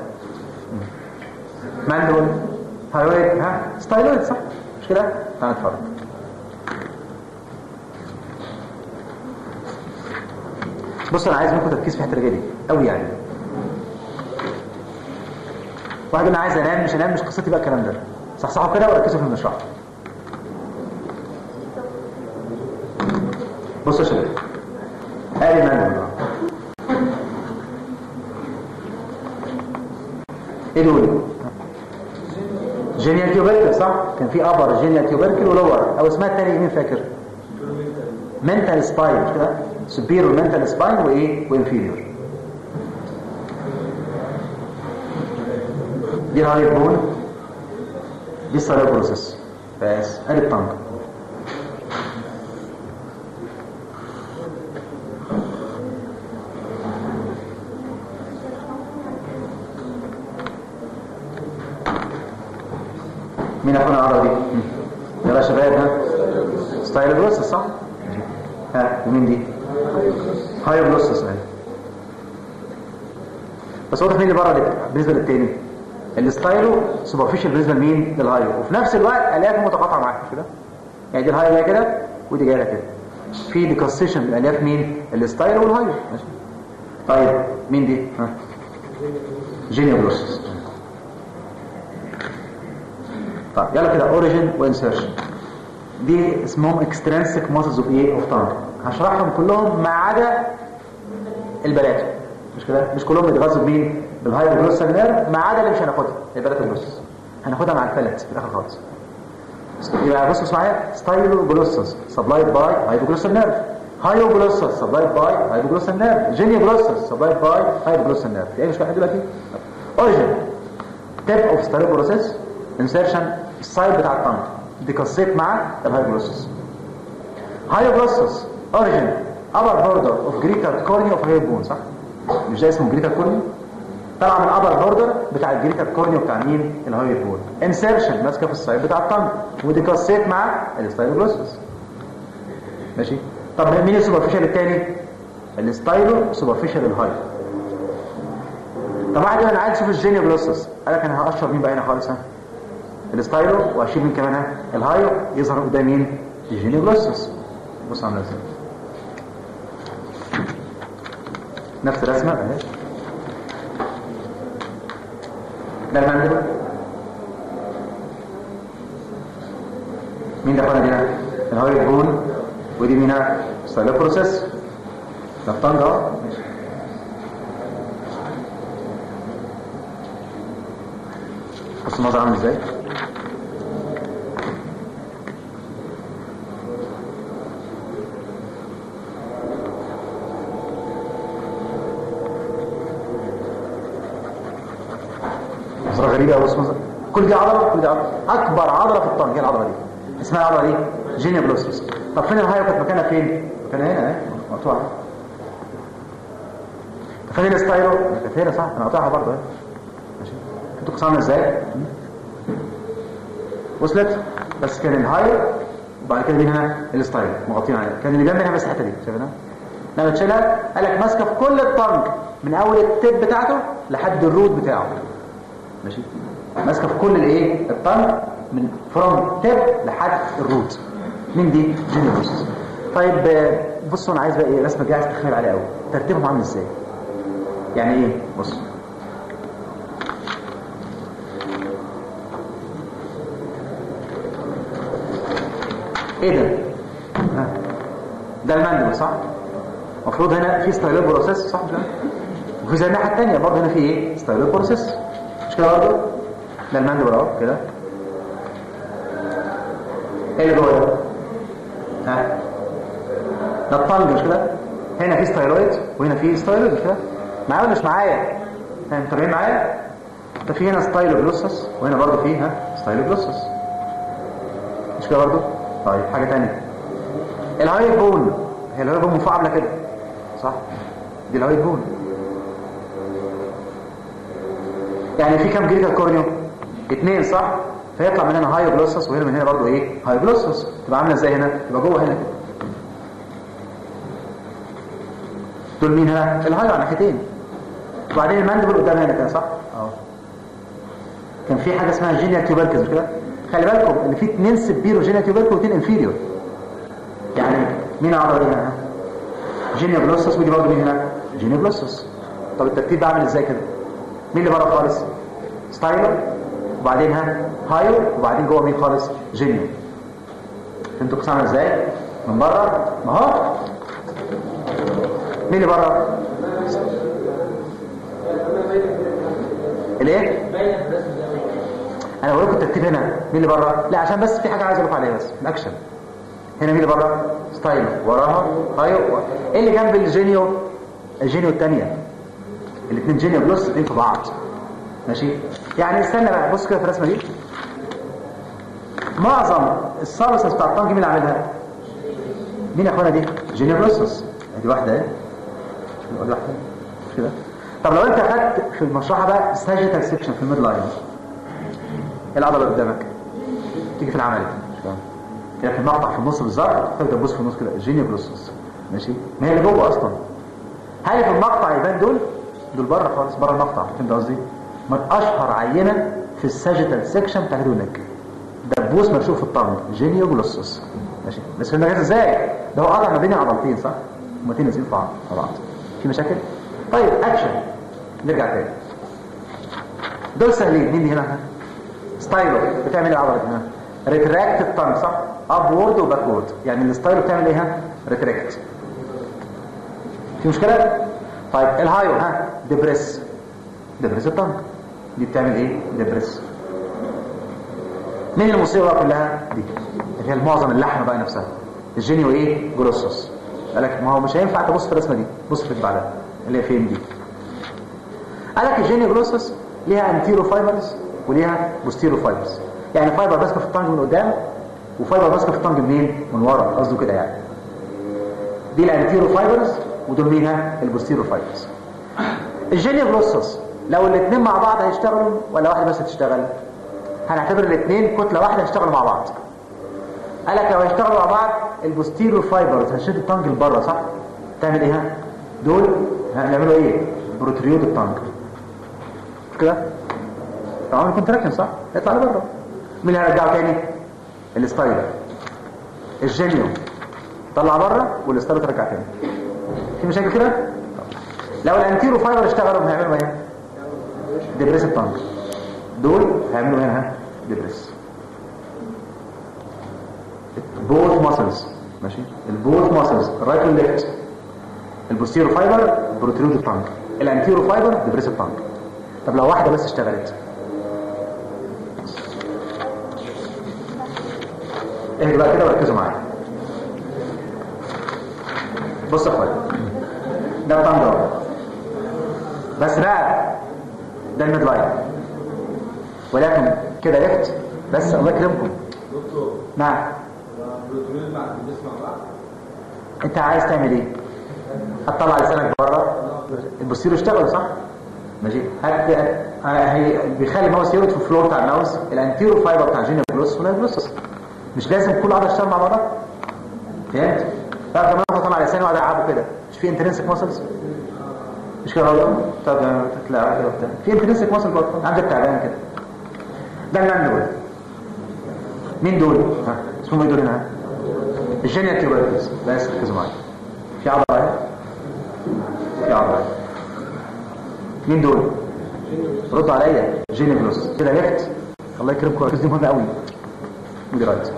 ماندول هايرويد ها ستايلويد صح؟ مش كده؟ تعال نتفرج. بص انا عايز منكم تركيز في الحته اللي جايه دي قوي يعني. واحد انا عايز انام مش انام، مش قصتي بقى الكلام ده. صحصحوا كده وركزوا في المشروع. بصوا يا شباب، ادي ماندول ايه دول؟ جينيال تيوبركل صح؟ كان في ابر جينيال تيوبركل ولور، او اسمها الثاني مين فاكر؟ منتال سباين مش كده؟ سوبيريور منتال سباين وايه؟ وانفيريور. دي الهاي بون، دي السيريبرال بروسيس. بس ادي الطنج. مين اخونا العضله دي؟ يلا يا شباب ها ستايل بروسس صح؟ ها ومين دي؟ هاي بروسس اهي. بس واضح مين اللي بره دي بالنسبه للتاني؟ الستايلو سوبرفيشال بالنسبه لمين؟ للهايو، وفي نفس الوقت الياف متقاطعه معاك مش كده؟ يعني دي الهايو جايه كده ودي جايه كده. في ديكاسيشن من الياف مين؟ الستايلو والهايو ماشي. طيب مين دي؟ ها جينيال بروسس. طيب يلا كده اوريجين وانسيرشن. دي اسمهم اكسترنسك ماسلز اوف ايه؟ اوف تانج. هشرحهم كلهم ما عدا البلاتو مش كده؟ مش كلهم بيتغذوا بمين؟ بالهايبوجلوسال نيرف ما عدا اللي مش هناخدها البلاتو جلوسس. هناخدها مع الفلت في الاخر خالص. يبقى بصوا معايا ستايلو جلوسس سبلايد باي هايبوجلوسال نيرف، هايبوجلوسس سبلايد باي هايبوجلوسال نيرف، جينيال جلوسس سبلايد باي هايبوجلوسال نيرف. في اي مشكله دلوقتي؟ اوريجين تيب اوف ستايلو بروسيس انسيرشن السايد بتاع الطنج ديكاسيت مع الهايبوجلوسس. هايبوجلوسس اوريجين ابر بوردر اوف جريتر كورنيا اوف هايبون صح؟ مش ده اسمه جريتر كورنيا؟ طلع من الابر بوردر بتاع الجريتر كورنيا بتاع مين؟ الهايبون. انسيرشن ماسكه في السايد بتاع الطنج وديكاسيت مع الستايلوجلوسس ماشي. طب مين السوبرفيشال الثاني؟ الستايلو سوبرفيشال الهاي. طب واحد انا عايز اشوف الجينيال جلوسس، قال لك انا هقشر مين بقى هنا خالص ها؟ الستايلو واشيل مين كمان ها؟ الهايو. يظهر قدام مين؟ الجينيال جلوسس. بص عامله ازاي نفس الرسمه اهي. ده المندل. مين ده قلنا دي؟ الهايو بون. ودي مين؟ ستايلو بروسيس. ده الطنج اهو ماشي. بص الموضوع عامل ازاي. صورة غريبة أو اسمها كل دي عضلة، كل دي عضلة. أكبر عضلة في الطنج هي العضلة دي اسمها العضلة دي جينيال جلوسس. طب فين الهايو؟ كانت مكانها فين؟ مكانها هنا اهي مقطوعة. فين الستايلو؟ كانت هنا صح؟ أنا قاطعها برضه اهي ماشي. انتوا قصانا ازاي؟ وصلت؟ بس كان الهايو وبعد كده هنا الستايلو مغطين عليها. كان اللي جنبنا بس الحتة دي شايفينها؟ لما تشيلها قال لك ماسكه في كل الطنج من اول التيب بتاعته لحد الروت بتاعه ماشي. ماسكه في كل الايه؟ الطنج من فروم تيب لحد الروت. مين دي؟ جينيو بروسس. طيب بصوا انا عايز بقى ايه رسمه جاهزه تخيل عليها قوي. ترتيبهم عامل ازاي؟ يعني ايه؟ بص ايه ده؟ ده الماندبل صح؟ المفروض هنا في ستايلويد بروسيس صح مش كده؟ وفي زي الناحيه الثانيه برضه هنا في ايه؟ ستايلويد بروسيس مش كده برضه؟ ده الماندبل اهو كده. ايه اللي جوه ده؟ ده الطنج مش كده؟ هنا في ستايلويد وهنا في ستايلويد مش كده؟ معايا ولا مش معايا؟ متابعين معايا؟ ده في هنا ستايلوجلوسس وهنا برضه في ستايلوجلوسس مش كده برضه؟ طيب حاجه ثانيه الهاي بون. هي الهاي بون مفعله كده صح؟ دي الهاي بون. يعني في كام جريتال كورنيو؟ 2 صح؟ فيطلع من هنا هاي جلوسس وهنا من هنا برضه ايه؟ هاي جلوسس. تبقى عامله ازاي هنا؟ تبقى جوه هنا كده. دول مين هنا؟ الهاي على ناحيتين. وبعدين الماندبل قدام هنا كده صح؟ كان في حاجه اسمها جينيال تيوبركلز كده. خلي بالكم ان في 2 سبيرو جينيال تيوبركل و2 انفيريور. يعني مين عضله دي هنا؟ جينيال جلوسس. ودي برضه مين هنا؟ جينيال جلوسس. طب الترتيب ده عامل ازاي كده؟ مين اللي بره خالص؟ ستايلو وبعدين هايو وبعدين جوه مين خالص؟ جينيال. انتوا قسم عامل ازاي؟ من بره ما هو مين اللي بره؟ الايه؟ انا بقول لكم الترتيب هنا مين اللي بره؟ لا عشان بس في حاجه عايز اقول عليها بس الاكشن. هنا مين اللي بره؟ ستايلو وراها هايو. ايه اللي جنب الجينيو؟ الجينيو الثانيه. الاثنين جينيو بلس الاثنين في بعض ماشي. يعني استنى بقى بص كده في الرسمه دي. معظم السالسس بتاع الطنج مين اللي عاملها؟ مين يا اخوانا دي؟ جينيو بلسس. ادي واحده اهي ادي واحده كده. طب لو انت اخدت في المشرحه بقى ساجيتال سيكشن في الميد لاين، ايه العضله اللي قدامك؟ تيجي في العمليه مش فاهم كده في المقطع في النص بالظبط. تبدا تبص في النص كده جينيو بلسس ماشي. ما هي اللي جوه اصلا. هل في المقطع يبان دول بره خالص بره المقطع. فهمت قصدي؟ من اشهر عينه في الساجيتال سيكشن بتاع هيدونك دبوس مرشوق في الطنج جينيو جلوسس ماشي. بس فهمنا كده ازاي؟ ده هو قطع ما بين عضلتين صح؟ هما نازلين في بعض. في مشاكل؟ طيب اكشن. نرجع تاني. دول سهلين. مين دي هنا؟ ستايلو بتعمل ايه العضله هنا؟ ريتراكت الطنج صح؟ ابورد وباكورد. يعني الستايلو بتعمل ايه هنا؟ ريتراكت. في مشكله؟ طيب الهايو ديبريس الطنج. دي بتعمل ايه؟ ديبريس. مين المصيبه كلها دي اللي هي معظم اللحمه بقى نفسها؟ الجينيو ايه؟ جلوسس. قال لك ما هو مش هينفع تبص في الرسمه دي. بص في اللي بعدها اللي هي فين دي. قال لك الجينيو جلوسس ليها انتيرو فايبرز وليها بوستيرو فايبرز. يعني فايبر ماسكه في الطنج من قدام وفايبر ماسكه في الطنج منين؟ من ورا. قصده كده يعني. دي الانتيرو فايبرز ودول مينها البوستيرو فايبرز. الجينيو جلوسس لو الاثنين مع بعض هيشتغلوا ولا واحده بس هتشتغل؟ هنعتبر الاثنين كتله واحده هيشتغلوا مع بعض. قال لك لو هيشتغلوا مع بعض البوستيرو فايبرز هتشد الطنج لبره صح؟ تعمل ايه دول هنعملوا ايه؟ بروتريود الطنج كده. طبعا كونتراكشن صح؟ يطلع لبره. مين اللي هيرجعه تاني؟ الستايلر. الجينيو طلع بره والستايلر ترجع تاني. في مشاكل كده؟ لو الانتيرو فايبر اشتغلوا هيعملوا ايه؟ ديبريس الطنج. دول هيعملوا هنا ديبريس. بوث ماسلز ماشي. البوث ماسلز الرايت والليفت. البوستيرو فايبر بروتريود الطنج. الانتيرو فايبر ديبريس الطنج. طب لو واحده بس اشتغلت ايه بقى كده وركزوا معايا. بص يا اخويا ده الطنج اهو بس بقى ده الميد لاين ولكن كده ليفت بس. الله يكرمكم دكتور. نعم. البروتين مع الجسم مع بعض. انت عايز تعمل ايه؟ هتطلع لسانك بره. البوستيرو اشتغل صح ماشي. بيخلي الماوس يرد في الفلور بتاع الماوس. الانتيرو فايبر بتاع جينيو جلوسس ولا جلوسس. مش لازم كل عضله تشتغل مع بعضها. فهمت؟ لا كمان طلع لساني وقعد العبه كده. مش في انترنسك ماسلز مش كده برضه؟ طب تطلع كده وبتاع في انترنسك ماسل برضه عندك تعبان كده. ده الماندبل. مين دول؟ ها اسمهم ايه دول هنا؟ الجينيال تيوبركلز. بس ركزوا معايا. في عضله اهي، في عضله اهي. مين دول؟ ردوا عليا. جينيال جلوس كده ليفت. الله يكرمكم، دي مهمه قوي. ودي رايت.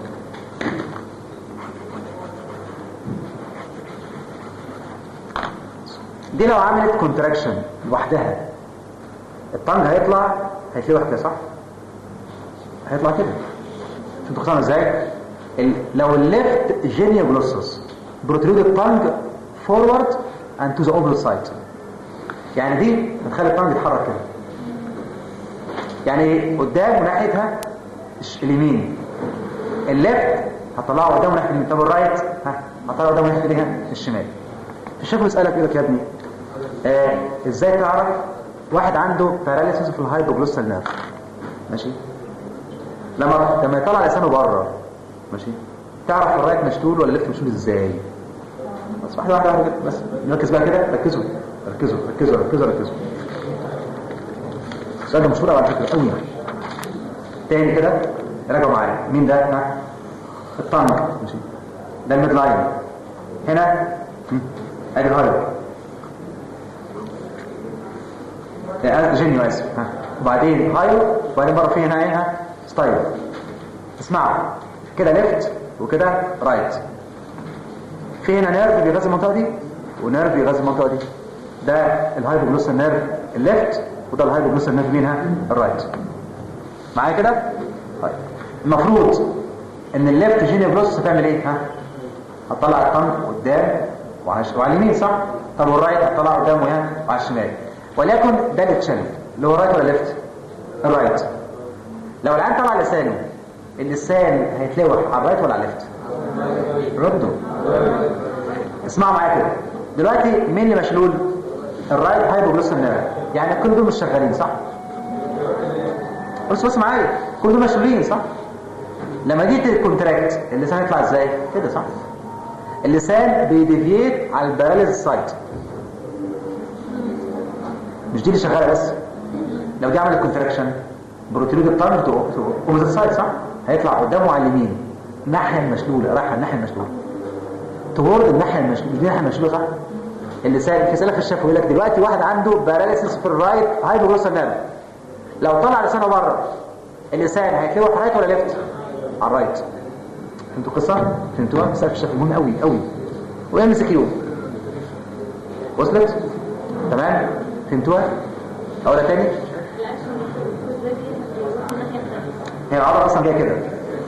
دي لو عملت كونتراكشن لوحدها الطنج هيتلوح كده صح؟ هيطلع كده. انتوا خصوصا ازاي؟ لو الليفت جينيال جلوسس بروترود الطنج فورورد اند تو ذا اوبل سايد، يعني دي هتخلي الطنج يتحرك كده، يعني قدام وناحيتها اليمين. الليفت هطلعه قدام وناحيه اليمين. طب الرايت هطلعه قدام وناحيه الايه؟ الشمال. الشيخ يسالك يقول لك يا ابني ازاي تعرف واحد عنده باراليسيس في الهايبوجلوسال نيرف؟ ماشي، لما يطلع لسانه بره ماشي تعرف الرايت مشلول ولا الليفت مشلول ازاي؟ بس واحده واحده كده، بس نركز بقى كده. ركزوا ركزوا ركزوا ركزوا ركزوا. السؤال ده مشهور على فكره قوي. تاني كده راجعوا معايا. مين ده؟ الطنج ماشي، ده الميد لاين هنا. ادي الهايب جينيو اسف. وبعدين هايو، وبعدين بره في هنا ايه؟ ستايل. اسمعوا كده ليفت وكده رايت. في هنا نيرف بيغذي المنطقه دي ونيرف بيغذي المنطقه دي. ده الهايبوجلوسال نيرف الليفت، وده الهايبوجلوسال نيرف منها الرايت. معايا كده؟ طيب المفروض ان الليفت جينيو جلوسس هتعمل ايه؟ هتطلع الطنج قدام وعلى اليمين صح؟ طب والرايت هتطلع قدام وعلى الشمال. وليكن ده التشانل اللي هو رايت ولا ليفت؟ الرايت. لو العين طلع لسانه، اللسان هيتلوح على الرايت ولا على الليفت؟ ردوا. اسمعوا معايا كده. دلوقتي مين اللي مشلول؟ الرايت هايبوجلوسال نيرف، يعني كل دول مش شغالين صح؟ بص معايا، كل دول مشلولين صح؟ لما دي تكونتراكت اللسان يطلع ازاي؟ كده صح؟ اللسان بيديفيت على الباراليز سايد. مش دي اللي شغاله بس. لو دي عملت كونتراكشن بروترود الطنج تو اوبوزيت سايد صح؟ هيطلع قدامه على اليمين، الناحيه المشلوله رايحه الناحيه المشلوله تورد الناحيه المشلوله. دي الناحيه المشلوله صح؟ اللسان في سلف الشفوي يقول لك دلوقتي واحد عنده باراليسيس في الرايت هايبوجلوسال نيرف، لو طلع لسانه بره اللسان هيتلوح رايت ولا ليفت؟ على الرايت. فهمتوا القصه؟ فهمتوها؟ سلف الشفوي مهم قوي قوي. وام سي كيو وصلت؟ تمام؟ فهمتوها؟ اقولها تاني. هي العضله اصلا جايه كده،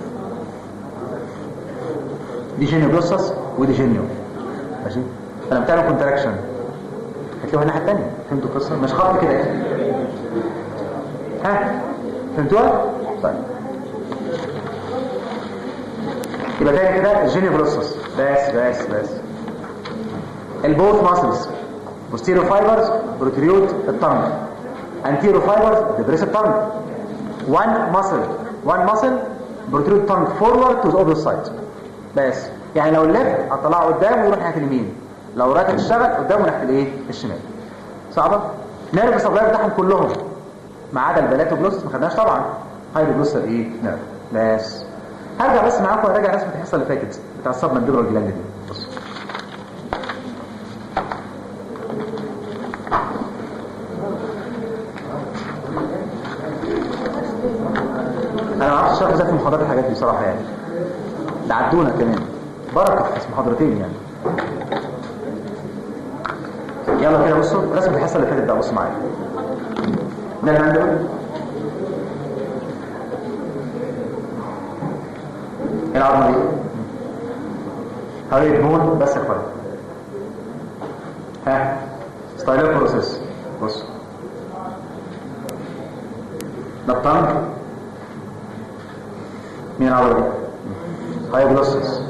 دي جينيو جلوسس ودي جينيو ماشي. فلما تعمل كونتراكشن هتلاقوها الناحيه الثانيه. فهمتوا القصه؟ مش خط كده. فهمتوها؟ طيب يبقى تاني كده الجينيو جلوسس. بس البوث ماسلز posterior fibers protrude الطنج، anterior fibers depress الطنج. one muscle protrude tongue forward to the opposite side. بس يعني لو الليفت هطلعه قدام ويروح ناحيه اليمين، لو رايت هتشتغل قدام وناحيه الايه؟ الشمال. صعبه؟ نيرف سبلاي بتاعهم كلهم ما عدا البلاتوجلوسس ما خدناش طبعا. هايبوجلوسال ايه؟ نيرف. بس هرجع بس معاكم اراجع رسمه الحصه اللي فاتت بتاع السبمنديبولار جلاند دي. بص انا ما اعرفش اشرح ازاي في محاضرات الحاجات دي بصراحه، يعني ده عدونا كمان بركه في محاضرتين يعني. يلا كده بصوا رسم الحصه اللي فاتت ده. بصوا معايا ده المندبل، العظمه دي هاي بون بس يا اخوان. ستايلر بروسيس. بص ده الطنج، مين العضله دي؟ هايبوجلوسس.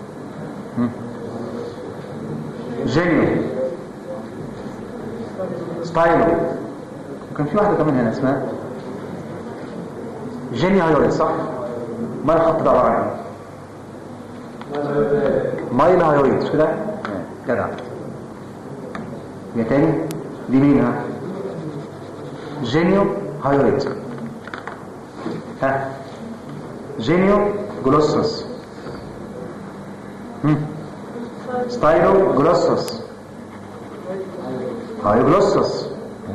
جينيو ستايلو. وكان في واحده كمان هنا اسمها جينيو هايويد صح؟ ما الخط ده عباره عن ايه؟ مايل هايويد مش كده؟ جدع. يا تاني دي مين؟ جينيو هايويد. جينيو جلوسوس، ستايلو جلوسوس، هايو جلوسوس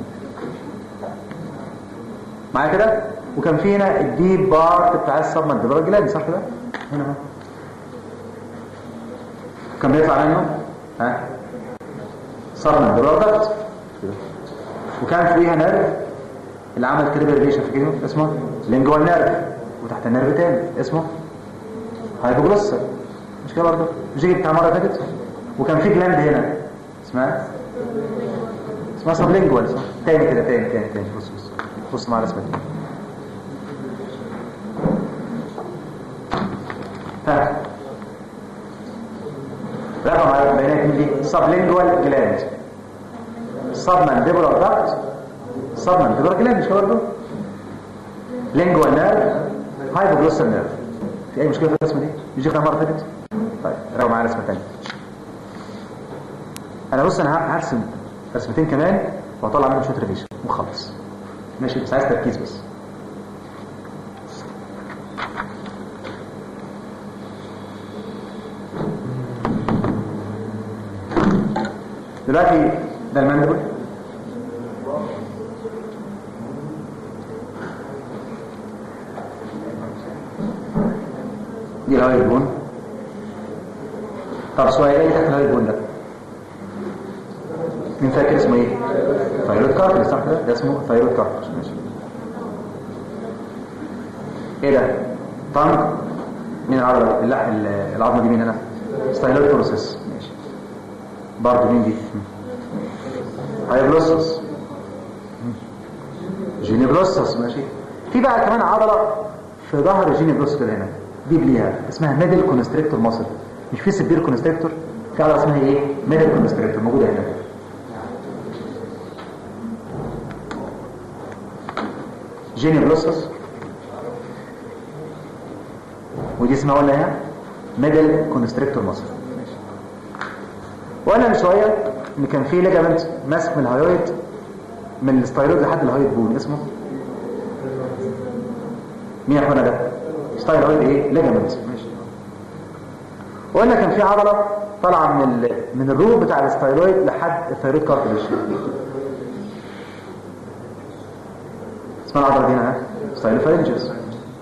معايا كده. وكان في هنا الديب بارت بتاع السبمنديبولار جلاند صح كده، هنا اهو كان بيطلع منه سبمنديبولار داكت، وكان فيها نيرف اللي عمل كريبريشن في كده اسمه لينجوال نيرف، وتحت النيرف تاني اسمه هايبوجلوسال، مش كده برضه مش بتاع مره فاتت. وكان في جلاند هنا اسمها سبلينجوال صح. تاني كده تاني بص مع الرسمه دي. رقم على البيانات من دي سبلينجوال جلاند، سبمنديبولار داكت، سبمنديبولار جلاند مش كده برضه، لينجوال نيرف، هايبوجلوسال نيرف. في اي مشكله في الرسمه دي؟ مش كده مره فاتت؟ طيب رقم معايا رسمه ثانيه. انا هرسم رسمتين كمان واطلع منهم شويه ريفيجن وخلص ماشي، بس عايز تركيز بس. دلوقتي ده الماندبل، دي الهايد بون. طب سؤال ايه تحت الهايد بون ده؟ مين فاكر اسمه ايه؟ ثايرويد كارتلج صح كده؟ ده اسمه ثايرويد كارتلج ماشي. ايه ده؟ طنج. مين العضله؟ العظمه دي مين هنا؟ ستايلويد بروسيس ماشي. برضه مين دي؟ هايبلوسس، جينيبلوسس ماشي. في بقى كمان عضله في ظهر الجينيبلوسس كده هنا دي ليها اسمها ميدل كونستريكتور ماسل، مش في سبير كونستريكتور، في عضله اسمها ايه؟ ميدل كونستريكتور موجوده هنا. جينيبلوسس ودي اسمها ولا هي ميدل كونستريكتور ماسل. وانا من شويه ان كان في ليجامنت ماسك من الهايويد من الستايلويد لحد الهايويد بون اسمه مين يا اخوانا ده؟ ستايلويد ايه؟ ليجامنت ماشي. وقلنا كان في عضله طالعه من الروب بتاع الستايلويد لحد الثايرويد كارتلج اسمها العضله دي هنا ستايلوفارنجس.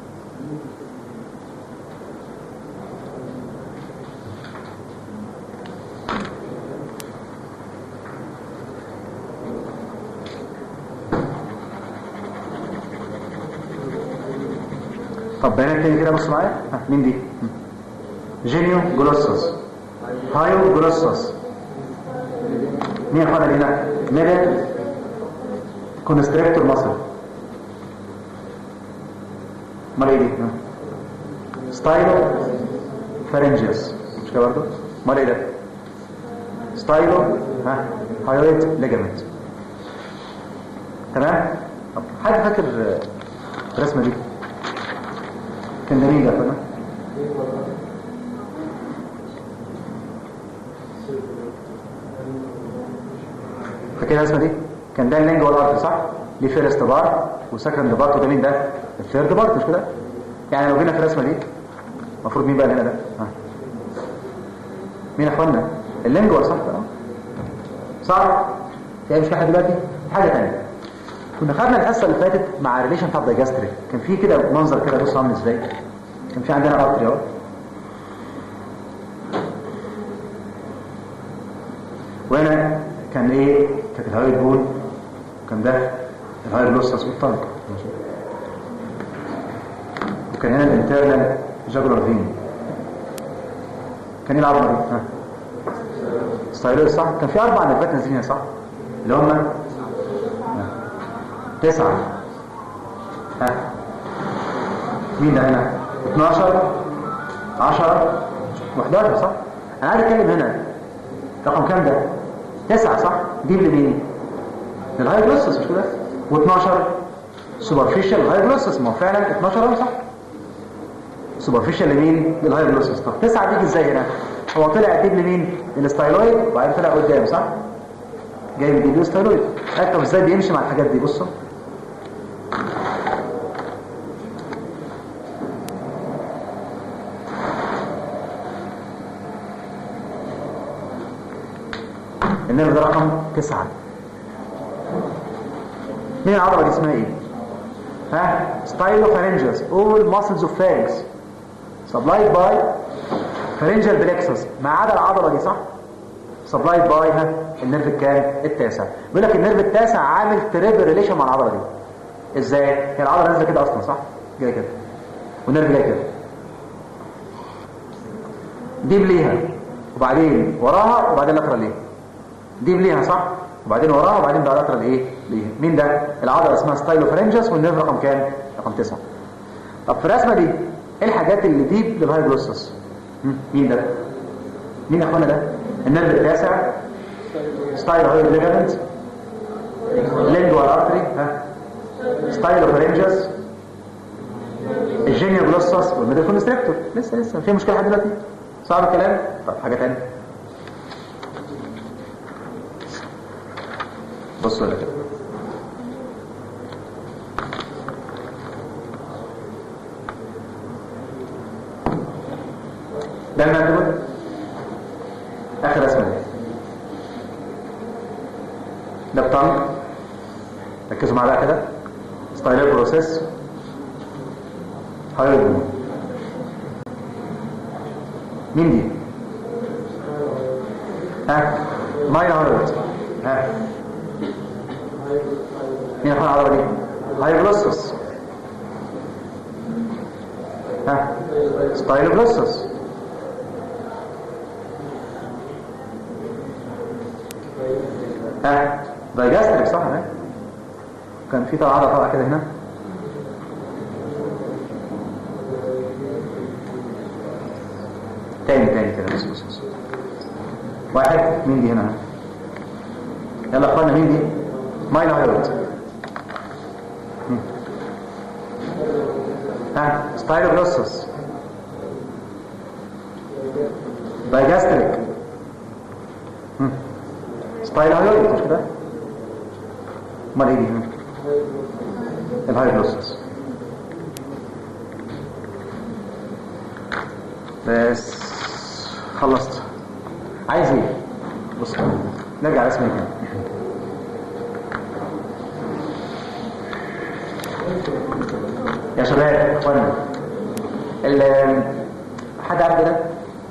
طب بيانات تاني كده بص معايا. مين دي؟ جينيو جلوسوس، هايو جلوسوس، مين الحالة اللي هنا؟ ميدل كونستريكتور ماسل. امال ايه دي؟ ستايلو فارنجيوس مش كده برضه؟ امال ايه ده؟ ستايلو هايويد ليجامنت. تمام؟ طب حد فاكر الرسمه دي؟ كان جميل ده فاهم؟ فاكر الرسمه دي؟ كان ده اللينجوال ارتري صح؟ دي فيرست بارت وسكند بارت، وده مين ده؟ الثيرد بارت مش كده؟ يعني لو جينا في الرسمه دي المفروض مين بقى هنا ده؟ مين يا اخوانا؟ اللينجوال صح كده؟ صح؟ في مش واحد دلوقتي؟ حاجه ثانيه. كنا خدنا الحصه اللي فاتت مع ريليشن بتاع الدايجاستريك، كان في كده منظر كده بص عامل ازاي؟ كان في عندنا ارتري اهو، وهنا كان ايه؟ كانت الهايد بول، وكان ده الهايد لوسس والطنق، وكان هنا الانترنال جاجولار فين. كان ايه العظمه دي؟ ستايلويد صح؟ كان في 4 نيرفات نازلين هنا صح؟ اللي هم 9. مين ده هنا؟ 12 10 و11 صح؟ انا عايز اتكلم هنا رقم كام ده؟ 9 صح؟ دي لمين؟ للهايبلوسس مش كده؟ و12 سوبرفيشال هايبلوسس، ما هو فعلا 12 اهو صح؟ سوبرفيشال لمين؟ للهايبلوسس. طب 9 بيجي ازاي هنا؟ هو طلع ديب لمين؟ للستايلويد وبعدين طلع قدام صح؟ جاي من ديب للستايلويد. طب ازاي بيمشي مع الحاجات دي؟ بصوا النيرف ده رقم 9. مين العضله دي اسمها ايه؟ ستايلوفارنجيوس. all muscles of pharynx supplied by pharyngeal plexus ما عدا العضله دي، صح؟ supplied by النيرف الكام؟ التاسع. بيقول لك النيرف التاسع عامل تريبل ريليشن مع العضله دي. ازاي؟ هي العضله نازله كده اصلا، صح؟ جايه كده والنيرف جاي كده، ديب ليها وبعدين وراها وبعدين لاترال ليها، ديب ليها صح، وبعدين وراها وبعدين بقى لاترال ايه ليها. مين ده؟ العضله اسمها ستايلوفارنجيوس والنيرف رقم كام؟ رقم 9. طب في الرسمه دي ايه الحاجات اللي ديب للهايجلوسس؟ مين ده؟ مين يا اخوانا ده؟ النيرف التاسع، ستايلوهايد ليجامنت، لينجوال ارتري، ستايلوفارنجيوس، الجينيو جلوسس والميدل كونستريكتور. لسه في مشكله لحد دلوقتي؟ صعب الكلام؟ طب حاجه ثانيه بصوا لك ده المندبل. اخر رسمه ده الطنج، ركزوا معايا بقى كده. ستايلر بروسيس هايبو. مين دي؟ ماين هايبو. مين يكون العضله دي؟ هايجلوسس. ستايلوجلوسس. دايجاستريك، صح؟ كان في عضله طالعه كده هنا. تاني كده. بص واحد. مين دي هنا؟ يلا يا اخوانا، مين دي؟ ماينر هايرويد. ستايلوجلوسس، دايجاستريك، ستايلوهايرويد، مش كده؟ امال ايه دي؟ الهايجلوسس. بس خلصت. عايز ايه؟ بص نرجع رسمي كده. يا شباب اخوانا، حد عارف ده؟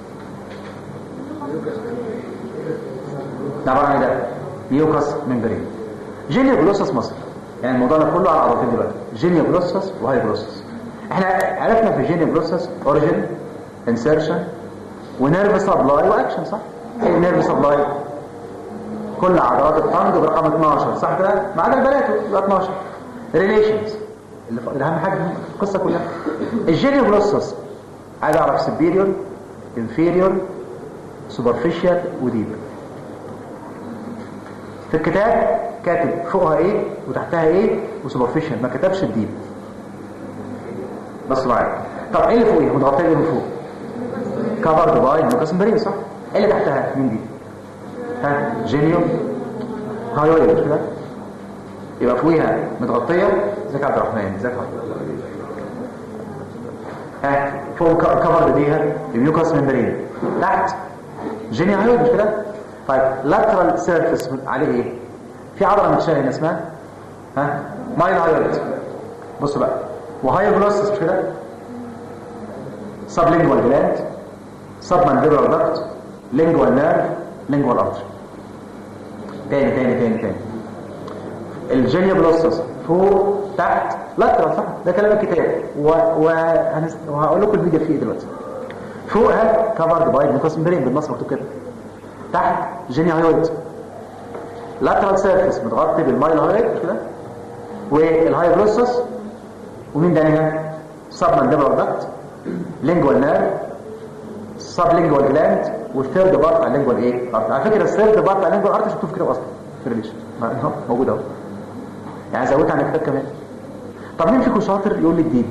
ده عباره عن ايه؟ ده ميوكس ممبرين. جينيو جلوسس مصر، يعني الموضوع ده كله على عضلتين دلوقتي، جينيو جلوسس وهايجلوسس. احنا عرفنا في جينيو جلوسس اوريجين، انسيرشن، ونيرف سبلاي واكشن، صح؟ ايه النيرف سبلاي؟ كل عضلات الطنج برقم 12، صح كده؟ ما عدا البنات يبقى 12. ريليشنز اللي اهم حاجه في القصه كلها. الجينيو جلوسس عايز اعرف سبيريور، انفيريور، سوبرفيشال، وديب. في الكتاب كاتب فوقها ايه وتحتها ايه وسوبرفيشال، ما كتبش الديب. بصوا معايا. طب ايه اللي فوقيها متغطيه من فوق؟ كفرد باي ميوكس ممبرين، صح؟ ايه اللي تحتها؟ مين دي؟ جينيو هايرويد، مش كده؟ يبقى فوقيها متغطيه. ازيك يا عبد الرحمن؟ ازيك يا فوق كفرد بيها الميوكس ممبرين، تحت جينيو هايرويد، مش كده؟ طيب لاترال سيرفيس عليه ايه؟ في عضله متشاله هنا اسمها ماين هايرويد. بصوا بقى، وهايجلوسس، مش كده؟ سبلينجوال جلاند، سب مانديبولار داكت، لينجوال نيرف، لينجوال ارتري. تاني الجينيو جلوسس فوق تحت لاترال، صح؟ ده كلام الكتاب وهقول لكم الفيديو فيه دلوقتي. فوقها كفرد باي ميوكس ممبرين بالنص مكتوب كده، تحت جينيو هايرويد. لاترال سيرفيس متغطي بالمايل هايرويد، مش كده؟ والهايجلوسس. ومين ده هنا؟ سب مانديبولار داكت، لينجوال نيرف، سب لينجوال جلاند، والثيرد بارت على اللينجوال ايه؟ ارت. على فكره الثيرد بارت على اللينجوال ارت شفتوه في كده اصلا في الريليشن موجود اهو، يعني زودت عن الكتاب كمان. طب مين فيكم شاطر يقول لي الديب؟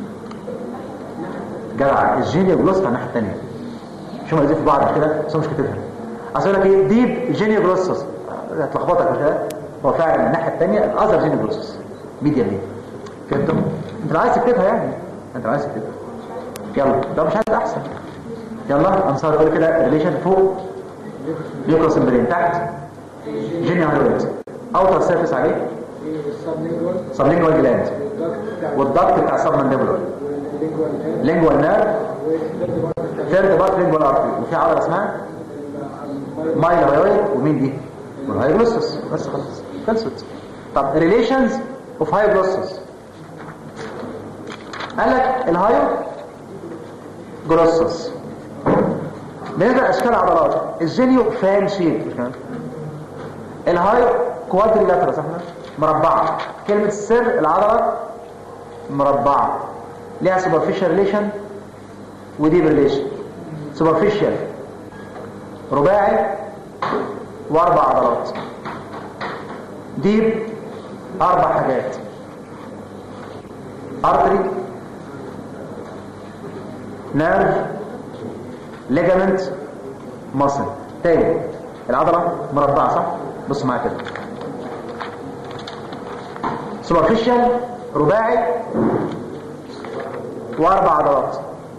جدع. الجينيو جلوسس على الناحيه الثانيه، شو ما في بعض كده بس مش كاتبها. اصل لك ايه؟ ديب جينيو جلوسس هتلخبطك، مش كده؟ هو فعلا الناحيه الثانيه الاذر جينيو جلوسس ميديا ليه؟ فهمتوا؟ انت لو عايز تكتبها يعني، انت عايز تكتبها. يلا ده مش عايز احسن. يلا انصار يقول كده ريليشن فوق ميوكس ممبرين، تحت جينيا هايويد. اوتر سيرفيس عليه سبلينجوال جلاند، والضغط بتاع السبمنديبولار، لينجوال نيرف، ثيرد بارت لينجوال ارتري، وفي عضله اسمها مايل هايويد. ومين دي؟ والهايجلوسس. بس خلاص خلصت. طب ريليشنز اوف هايجلوسس، قال لك الهايو جلوسس بالنسبه لاشكال العضلات، الجينيو فان شيب، الهايو كوادريلاترال صح، مربعه. كلمه السر العضله مربعه، ليها سوبرفيشال ريليشن وديب ريليشن. سوبرفيشال رباعي واربع عضلات، ديب اربع حاجات، ارتري، نيرف، ليجامنت، ماسل. تاني العضله مربعه صح، بص معايا كده، سوبرفيشال رباعي واربع عضلات،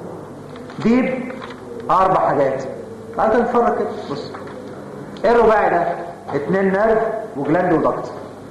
ديب اربع حاجات. انت تتفرج كده بص، ايه الرباعي ده؟ 2 نيرف وجلاند وضغط.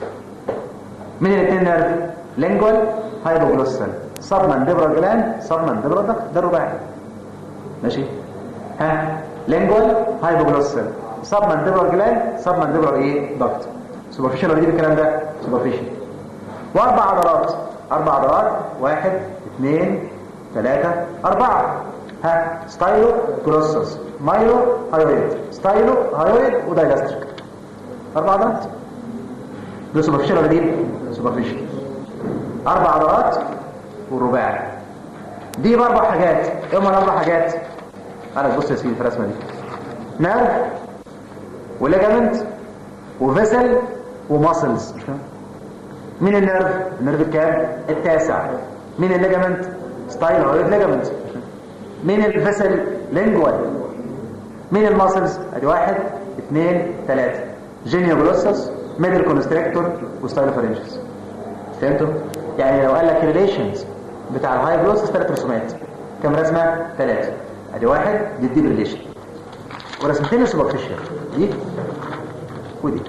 مين الاثنين نيرف؟ لينجوال هايبوجلوسال سبمنديبرال جلاند سبمنديبرال ضغط، ده الرباعي ماشي. ها لينجوال هايبوجلوسال سبمنديبرال جلاند سبمنديبرال ايه ضغط. سوبرفيشال ولا دي الكلام ده؟ سوبرفيشال. واربع عضلات، اربع عضلات، 1 2 3 4. ها ستايلو جلوسس مايلو هايويد ستايلو هايويد ودايجاستريك، اربع عضلات. ده سوبرفيشال ولا دي؟ سوبرفيشال. اربع عضلات والرباعي دي باربع حاجات. ايه هم الاربع حاجات؟ انا بص يا سيدي في الرسمه دي، نيرف وليجامنت وفيسل وماسلز. مين النيرف؟ النيرف الكام؟ التاسع. مين الليجامنت؟ ستايل هايويد ليجامنت. مين الفيسل؟ لينجوال. مين الماسلز؟ ادي 1 2 3، جينيو جلوسس، ميدل كونستريكتور، وستايلو فارنجس. فهمتوا؟ يعني لو قال لك ريليشنز بتاع الهاي جلوسس 3 رسومات، كم رسمه؟ 3. ادي 1 دي الديب ريليشن، ورسمتين السوبرفيشال دي ودي.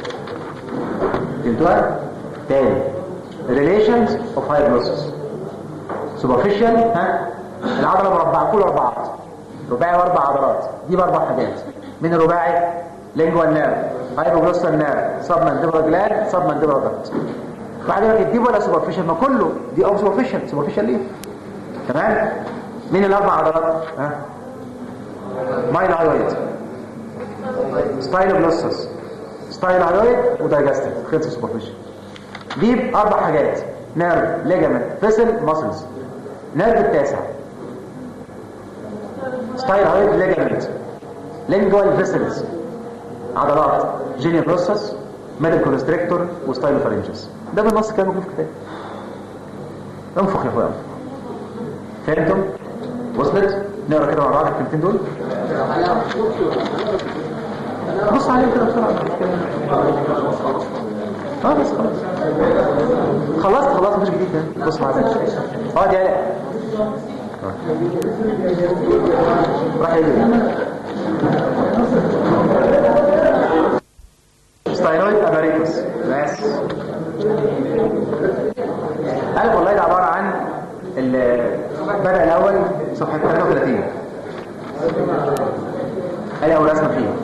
فهمتوها؟ تاني ريليشنز اوف هاي جلوسس سوبرفيشال. ها العضله مربعه كله اربعات، رباعي واربع عضلات، دي باربع حاجات. من الرباعي؟ لينجوال نيرف، هايبوجلوسال نيرف، سبمنديبرال جلاند، سبمنديبرال ضغط. بعد كده الديب ولا سوبرفيشال؟ ما كله دي او سوبرفيشال. سوبرفيشال ليه؟ تمام. مين الاربع عضلات؟ ها مايل هايويد، ستايلو جلوسس، ستايل هايويد ودايجاستيك. خلص سوبرفيشال. ديب اربع حاجات، نيرف، ليجامنت، فيسل، ماسلز. نيرف التاسع، ستايل هايويد ليجامنت، لينجوال فيسلز، عضلات، جينيو جلوسس، ميدل كونستريكتور، وستايلو فارنجس. ده بالنص كان موجود في الكتاب. انفخ يا اخويا. فهمتم؟ وصلت؟ نقرا كده مع بعض الكلمتين دول. بص عليهم كده بسرعه. بس خلاص مش جديد ده. بص معايا. دي علاء. راح يجي. ستايلويد اباريتوس. بس قال والله ده عباره عن بدأ الاول صفحه 33. ادي اول رسمه فيها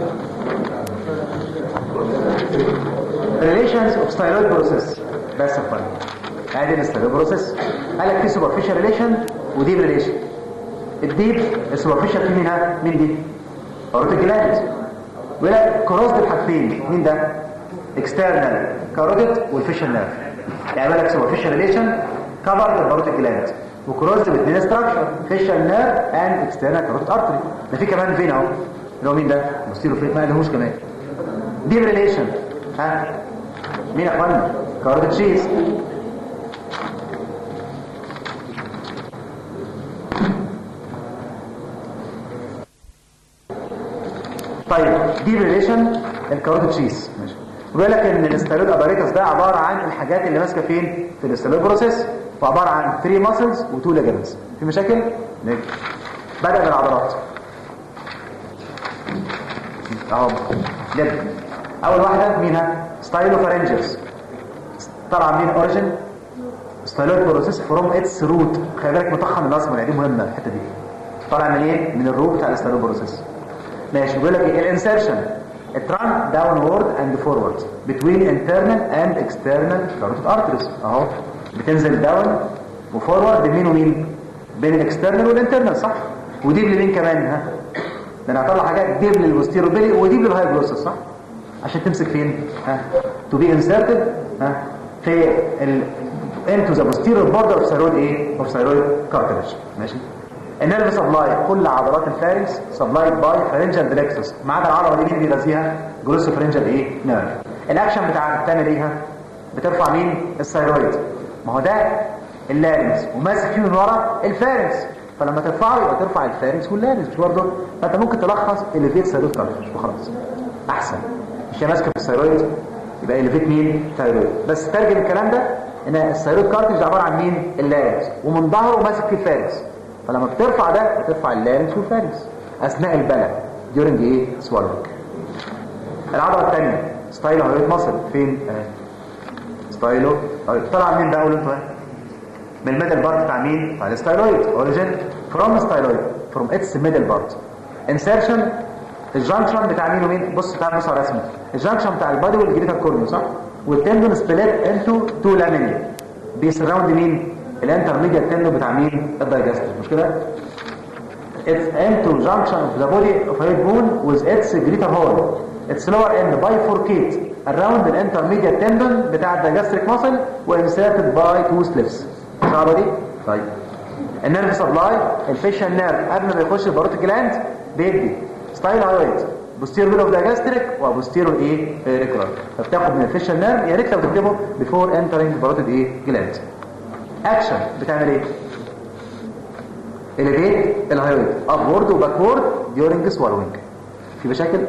relations of styloid process. بس يا اخوان ادي الستايلويد بروسيس. قال لك في سوبرفيشال ريليشن وديب ريليشن. الديب السوبرفيشال في مين دي؟ كاروتيد جلاند. ويقول لك كروس الحاجتين. مين ده؟ اكسترنال كاروتيد والفيشال نيرف. يعني قال لك سوبرفيشال ريليشن كفر الكاروتيد جلاند وكروس باثنين ستراكشر فيشال نيرف اند اكسترنال كاروتيد ارتري. ده في كمان فين اهو اللي هو مين ده؟ بوستيرو فين ما لهوش كمان. ديب ريليشن ها مين يا اخوانا؟ كاروتيد شيز. طيب ديب ريليشن الكاروتيد شيز ماشي. وبيقول لك ان الاستالويد اباريتس ده عباره عن الحاجات اللي ماسكه فين في الاستالويد بروسيس، وعباره عن 3 ماسلز و2 ليجمنتس. في مشاكل؟ نجي بدأ بالعضلات اهو. اول واحده مينها ستايلوفارنجيوس، طالعه منين اوريجين ستايلويد بروسيس فروم اتس روت. خلي بالك مطخن الاسمر، يعني دي مهمه الحته دي. طالع منين؟ من الروت بتاع الستايلويد بروسيس. ماشي. بيقول لك ايه الانسرشن؟ التران داونورد اند فورورد بتوين انترنال اند اكسترنال كاروتيد ارتريز. اهو بتنزل داون وفورورد بين ومين؟ بين الاكسترنال والانترنال، صح؟ وديب لمين كمان؟ ها ده انا هطلع حاجات ديب للبوستيرو بيلي وديب للهايبلوسس، صح؟ عشان تمسك فين؟ ها تو بي انسرتد ها في into the posterior border of thyroid ايه؟ of thyroid cartilage. ماشي. النيرف سبلاي كل عضلات الفارنكس سبلايد باي فارنجال بلكسس، ما عدا العضله دي مين بيغذيها؟ جلوسو فارنجال ايه؟ نيرف. الاكشن بتاعها بتعمل ايه؟ بترفع مين؟ الثايرويد. ما هو ده اللارنكس وماسك فيه من ورا الفارنكس، فلما ترفعه يبقى ترفع الفارنكس واللارنكس، مش برضه؟ فانت ممكن تلخص اليفيت ثايرويد كارتلج وخلاص احسن. مش هي ماسكه في الثايرويد يبقى اليفيت مين؟ ثايرويد. بس ترجم الكلام ده ان الثايرويد كارتلج عباره عن مين؟ اللارنكس، ومن ظهره ماسك فيه الفارنكس، فلما بترفع ده بترفع اللارنكس والفارنكس اثناء البلع during ايه؟ swallowing. العضله الثانيه ستايلوهايد ماسل فين؟ ستايلو طلع منين ده؟ قولوا انتوا من الميدل بارت بتاع مين؟ بتاع الستايلويد. اوريجين فروم ستايلويد فروم اتس ميدل بارت. انسرشن الجانكشن بتاع مين ومين؟ بص بتاع النص رسمي الجانكشن بتاع البادي والجريتال كورنيو، صح؟ والتندون سبليت انتو تو لامينيا بيسراوند مين؟ الانترميديات تندون بتاع مين؟ الدايجاستريك، مش كده؟ اتس انتو جانكشن اوف ذا بودي اوف هيد بون ويز اتس جريتال هول. اتس لور اند بايفوركيت around الانترميديات تندون بتاع الدايجاستريك ماسل وانسيرتد باي تو سليفز. صعبه دي؟ طيب. النيرف سبلاي الفيشال نيرف قبل ما يخش الباروتيك جلاند بيدي ستايلويد بوستيرو بيل اوف دايجاستريك وبوستيرو ايه؟ ريكولار. فبتاخد من الفيشال نيرف، يا ريت لو تكتبه بيفور انترينج باروتيك ايه؟ جلاند. اكشن بتعمل ايه؟ اليفيت الهايويد ابورد وباكورد ديورنج سوالوينج. في مشاكل؟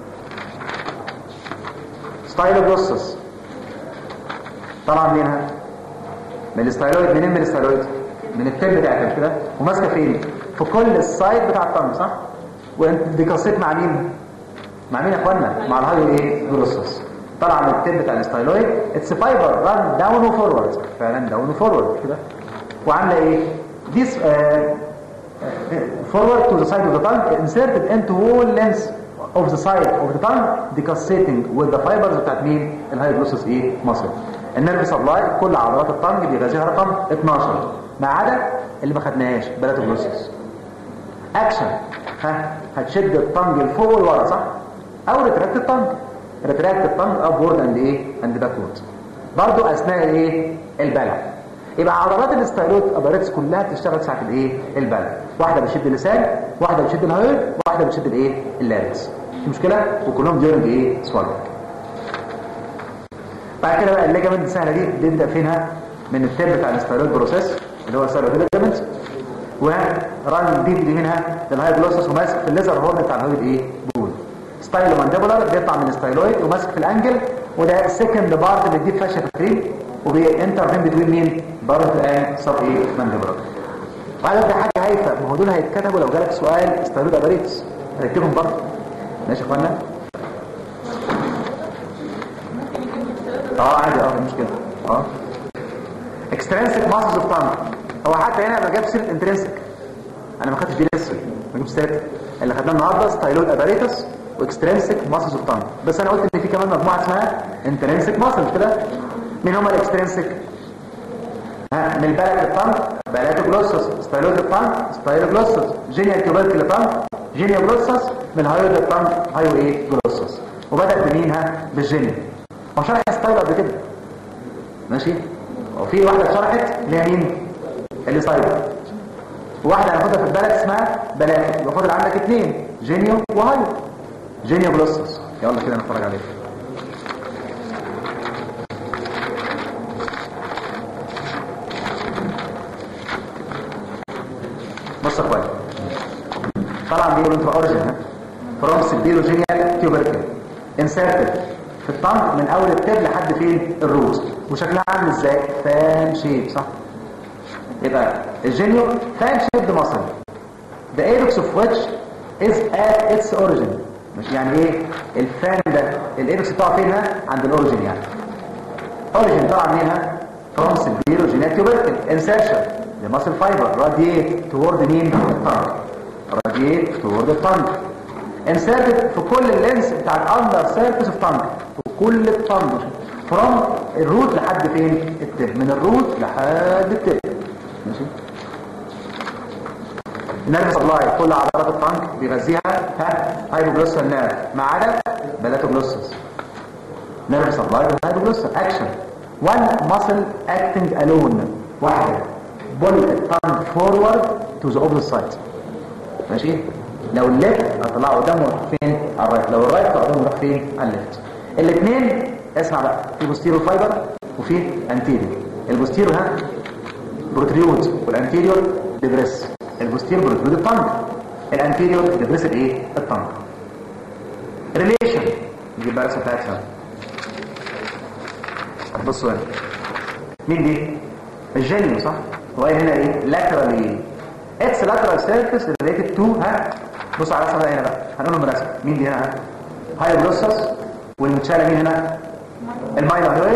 ستايلوجلوسس طالعه منين؟ من الستايلويد. منين من الستايلويد؟ من التل بتاعتها كده، وماسكه فين؟ في كل السايد بتاع الطن، صح؟ وانت دي قصيت مع مين؟ مع مين يا اخوانا؟ مع الهايو ايه؟ جلوسس. طالعه من التل بتاع الستايلويد. اتس فايبر ران داون وفورورد، فعلا داون وفورورد كده. وعامله ايه؟ This forward to the side of the tongue inserted into whole length of the side of the tongue decussating with the fibers بتاعت مين؟ الهايبلوسس ايه؟ مصر. النيرف سبلاي كل عضلات الطنج بيغذيها رقم 12 ما عدا اللي ما خدناهاش بلاتوجلوسس. اكشن هتشد الطنج لفوق ولورا، صح؟ او ريتراكت الطنج. ريتراكت الطنج ابورد اند ايه؟ اند باكورد. برضو اثناء ايه؟ البلع. يبقى عضلات الاستايلويد اباريتس كلها بتشتغل ساعه الايه؟ البلع. واحده بتشد اللسان، واحده بتشد الهايويد، واحده بتشد الايه؟ اللارنكس. في مشكله؟ وكلهم ديورنج ايه؟ سوالوينج. بعد كده بقى الليجامنت السهله دي بنبدا فينها من التيب بتاع الاستايلويد بروسيس اللي هو الستايلويد ليجامنت، وران ديب دي منها للهايبلوسس وماسك في الليزر هورن بتاع الهايويد ايه؟ بول. ستايلو مانديبولار بيطلع من الستايلويد وماسك في الانجل، وده سكند بارت من الديب فاشيا كريم وبينتر بين بتوين مين؟ بارت اند سب ايه؟ مانديبولار. وعلى ده حاجه هايفه، ما هو دول هيتكتبوا لو جالك سؤال استايلويد اباريتس هتكتبهم برضه. ماشي يا اخوانا؟ عادي مش كده. اكسترنسك ماسلز اوف تانج. هو حتى هنا ما جابش سيره انترنسك، انا ما خدتش دي لسه، ما جبتش سيره اللي خدناه النهارده ستايلويد اباريتس واكسترنسك ماسلز اوف تانج. بس انا قلت ان في كمان مجموعه اسمها انترنسك ماسلز كده. مين هم الاكسترنسك؟ من البلع الطنج بلاتوجلوسس، ستايلويد الطنج ستايلوجلوسس، جينيال تيوبركل الطنج جينيوجلوسس، من هايويد الطنج هايو ايه؟ جلوسس. وبدأ بمينها بالجينيو. هو شرح ستايل قبل كده ماشي، وفي واحده اتشرحت اللي هي مين؟ اللي ستايل. وواحده هناخدها في البلد اسمها بلاتو. ياخد اللي عندك اثنين جينيو وهايو. جينيو جلوسس. يلا كده نتفرج عليه. بص يا اخويا، طبعا بيقولوا انتوا اوريجين فروم سبيرو جينيال تيوبركل انسرتد في الطنج من اول التب لحد فين؟ الروت. وشكلها عامل ازاي؟ فان شيب، صح؟ يبقى الجينيو فان شيب ماسل the apex of which is at its origin مش يعني ايه الفان ده الايبكس بتاعه فين؟ عند الاوريجين يعني. اوريجين طبعا منها from superior genital tubercle insertion the muscle fiber radiate toward مين؟ الطنج. radiate toward the tongue inserted في كل اللينس بتاع الاندر سيرفيس اوف tongue في كل الطنج from الروت لحد فين؟ التب. من الروت لحد التب. ماشي. نيرف سبلاي كل عضلات الطنج بيغذيها هايبوجلوسال نيرف ما عدا بلاتوجلوسس. نيرف سبلاي هايبوجلوسال اكشن one muscle acting alone واحده pull the tongue forward to the opposite side. ماشي. لو الليفت هطلعه قدامه يروح فين؟ على الرايت. لو الرايت هطلعه قدامه يروح فين؟ على الليفت. الاثنين اسمع بقى في بوستيريور فايبر وفي انتيريور. البوستيريور بروتريود والانتيريور ديبريس. البوستيريور بروتريود الطنج الانتيريور ديبريس الايه؟ الطنج. ريليشن نجيب بقى رسمه بتاعتها. بصوا هنا مين دي؟ الجينيو صح؟ هو هنا ايه؟ لاترالي اتس لاترال سيرفيس ريليتد تو بصوا على الرسمه هنا بقى هنقول الرسمه مين دي هنا؟ هايبروسس والمتشاله مين هنا؟ المايلوهيد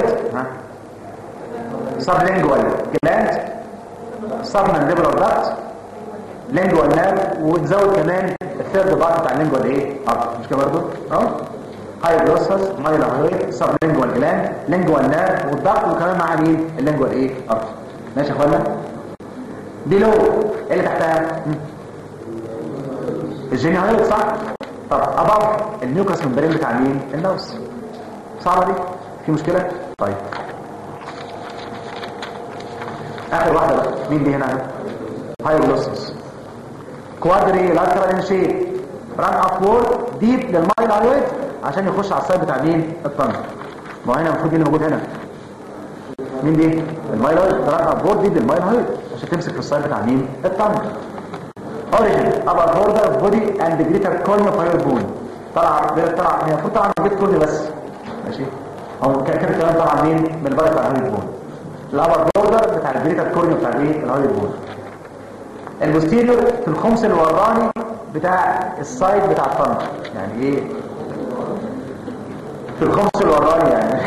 سبلينجوال جلاند سبمانديبولار داكت لينجوال نيرف وتزود كمان الثيرد بارت بتاع اللينجوال ايه؟ مش كده برضه؟ هايبروسس مايلوهيد سبلينجوال جلاند لينجوال نيرف والداكت وكمان مع مين؟ اللينجوال ايه؟ ماشي يا اخوانا؟ بيلو ايه اللي تحتها؟ الجينيهايد صح؟ طب اباف الميوكس ممبرين بتاع مين؟ النوز. صعبه دي؟ في مشكله؟ طيب اخر واحده بقى مين دي هنا؟ هايبروسس كوادري لاترال ان شيب ران ابورد ديب للمايلوهيد عشان يخش على السايد بتاع مين؟ الطنج. ما هو هنا المفروض اللي موجود هنا مين دي؟ المايلوهيد ران ابورد ديب للمايلوهيد عشان تمسك في السايد بتاع مين؟ الطنج. اوريجين ابر بوردر بودي اند جريتر كورنيا فاير بون. طلع هي المفروض طبعا من جريت كورنيا بس. ماشي. هو كده كمان طبعا مين؟ من الباير بتاع الهايد بون. الابر بوردر بتاع الجريتر كورنيا بتاع ايه؟ الهايد بون. البوستيريور في الخمس الوراني بتاع السايد بتاع الطنج. يعني ايه؟ في الخمس الوراني يعني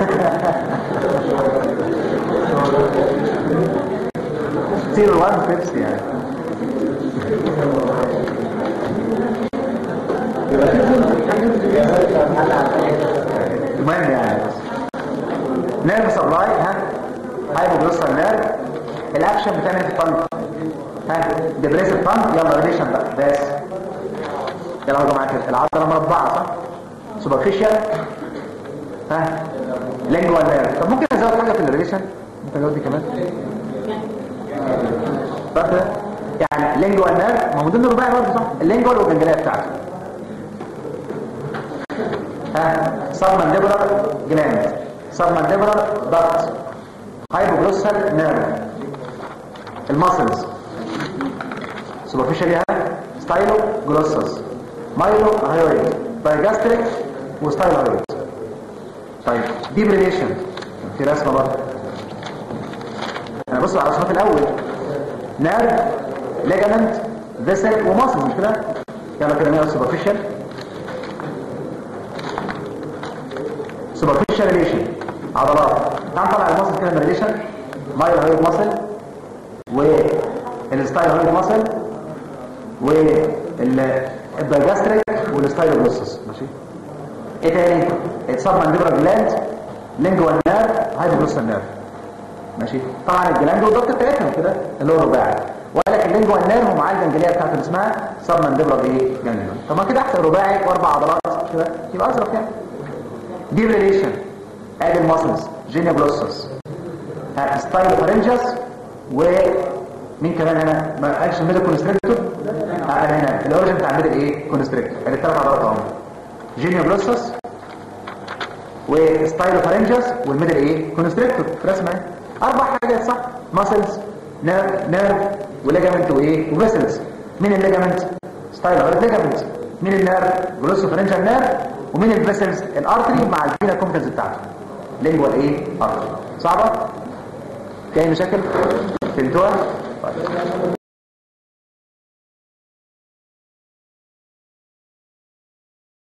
ستير 1 فيبس يعني. المهم يعني نيرف سبلاي هايبوجلوسال نيرف الاكشن بتعمل في الطنج ديبريس الطنج. يلا ريليشن بقى بس يلا هاجوا معاك كده. العضله مربعه صح؟ سوبرفيشال لينجوال نيرف. طب ممكن ازود حاجه في الريليشن؟ ممكن ازود دي كمان برضه يعني لينجوال نيرف ما هو ضمن الرباعي برضه صح؟ اللينجوال والجنجليه بتاعته سبمانديبولار جلاند سبمانديبولار داكت هايبوجلوسال نيرف الماسلز سوبرفيشال ستايلو جلوسس مايلو هايويد بايجاستريك وستايلو هايويد. طيب ديب ريليشن في رسمه برضه. انا بصوا على الرسمات الاول نيرف ليجامنت فيسل وماسلز مش كده؟ يلا كده نقرا سوبرفيشال سوبرفيشال ريليشن عضلات. تعال نطلع الماسل كده من ريليشن مايلو هايويد ماسل والستايلو هايويد ماسل والبايجاستريك والستايلوجلوسس. ماشي. ايه تاني؟ السبمانديبولار جلاند لينجوال نيرف هايبوجلوسال نيرف. ماشي. طبعا الجلاند والضغط بتاعتهم كده اللي هو الرباعي ولكن اللينجوال نيرف ومعاه الجنجليه بتاعته اللي اسمها سبمانديبولار ايه؟ جانجليون. طب ما كده احسن رباعي واربع عضلات كده يبقى ازرق يعني. دي ريليشن ادي الماسلز جينيا جلوسس ستايلوفارنجس ومين كمان هنا؟ ما قالش الميدل كونستريكتور هنا الاوريجن بتاع الميدل ايه؟ كونستريكتور. ادي الثلاث عضلات اهو جينيا جلوسس وستايلوفارنجس والميدل ايه؟ كونستريكتور في رسمه اهي. اربع حاجات صح؟ ماسلز نيرف وليجامنت وايه؟ وفيسلز. مين الليجامنت؟ ستايلوفارنجس ليجامنت. مين النيرف؟ جلوسوفارنجال نيرف. ومين الفيسلز؟ الارتري مع الفينا كومبتنس بتاعته لينجوال ايه؟ ارتري. صعبه؟ في اي مشاكل؟ فهمتوها؟ طيب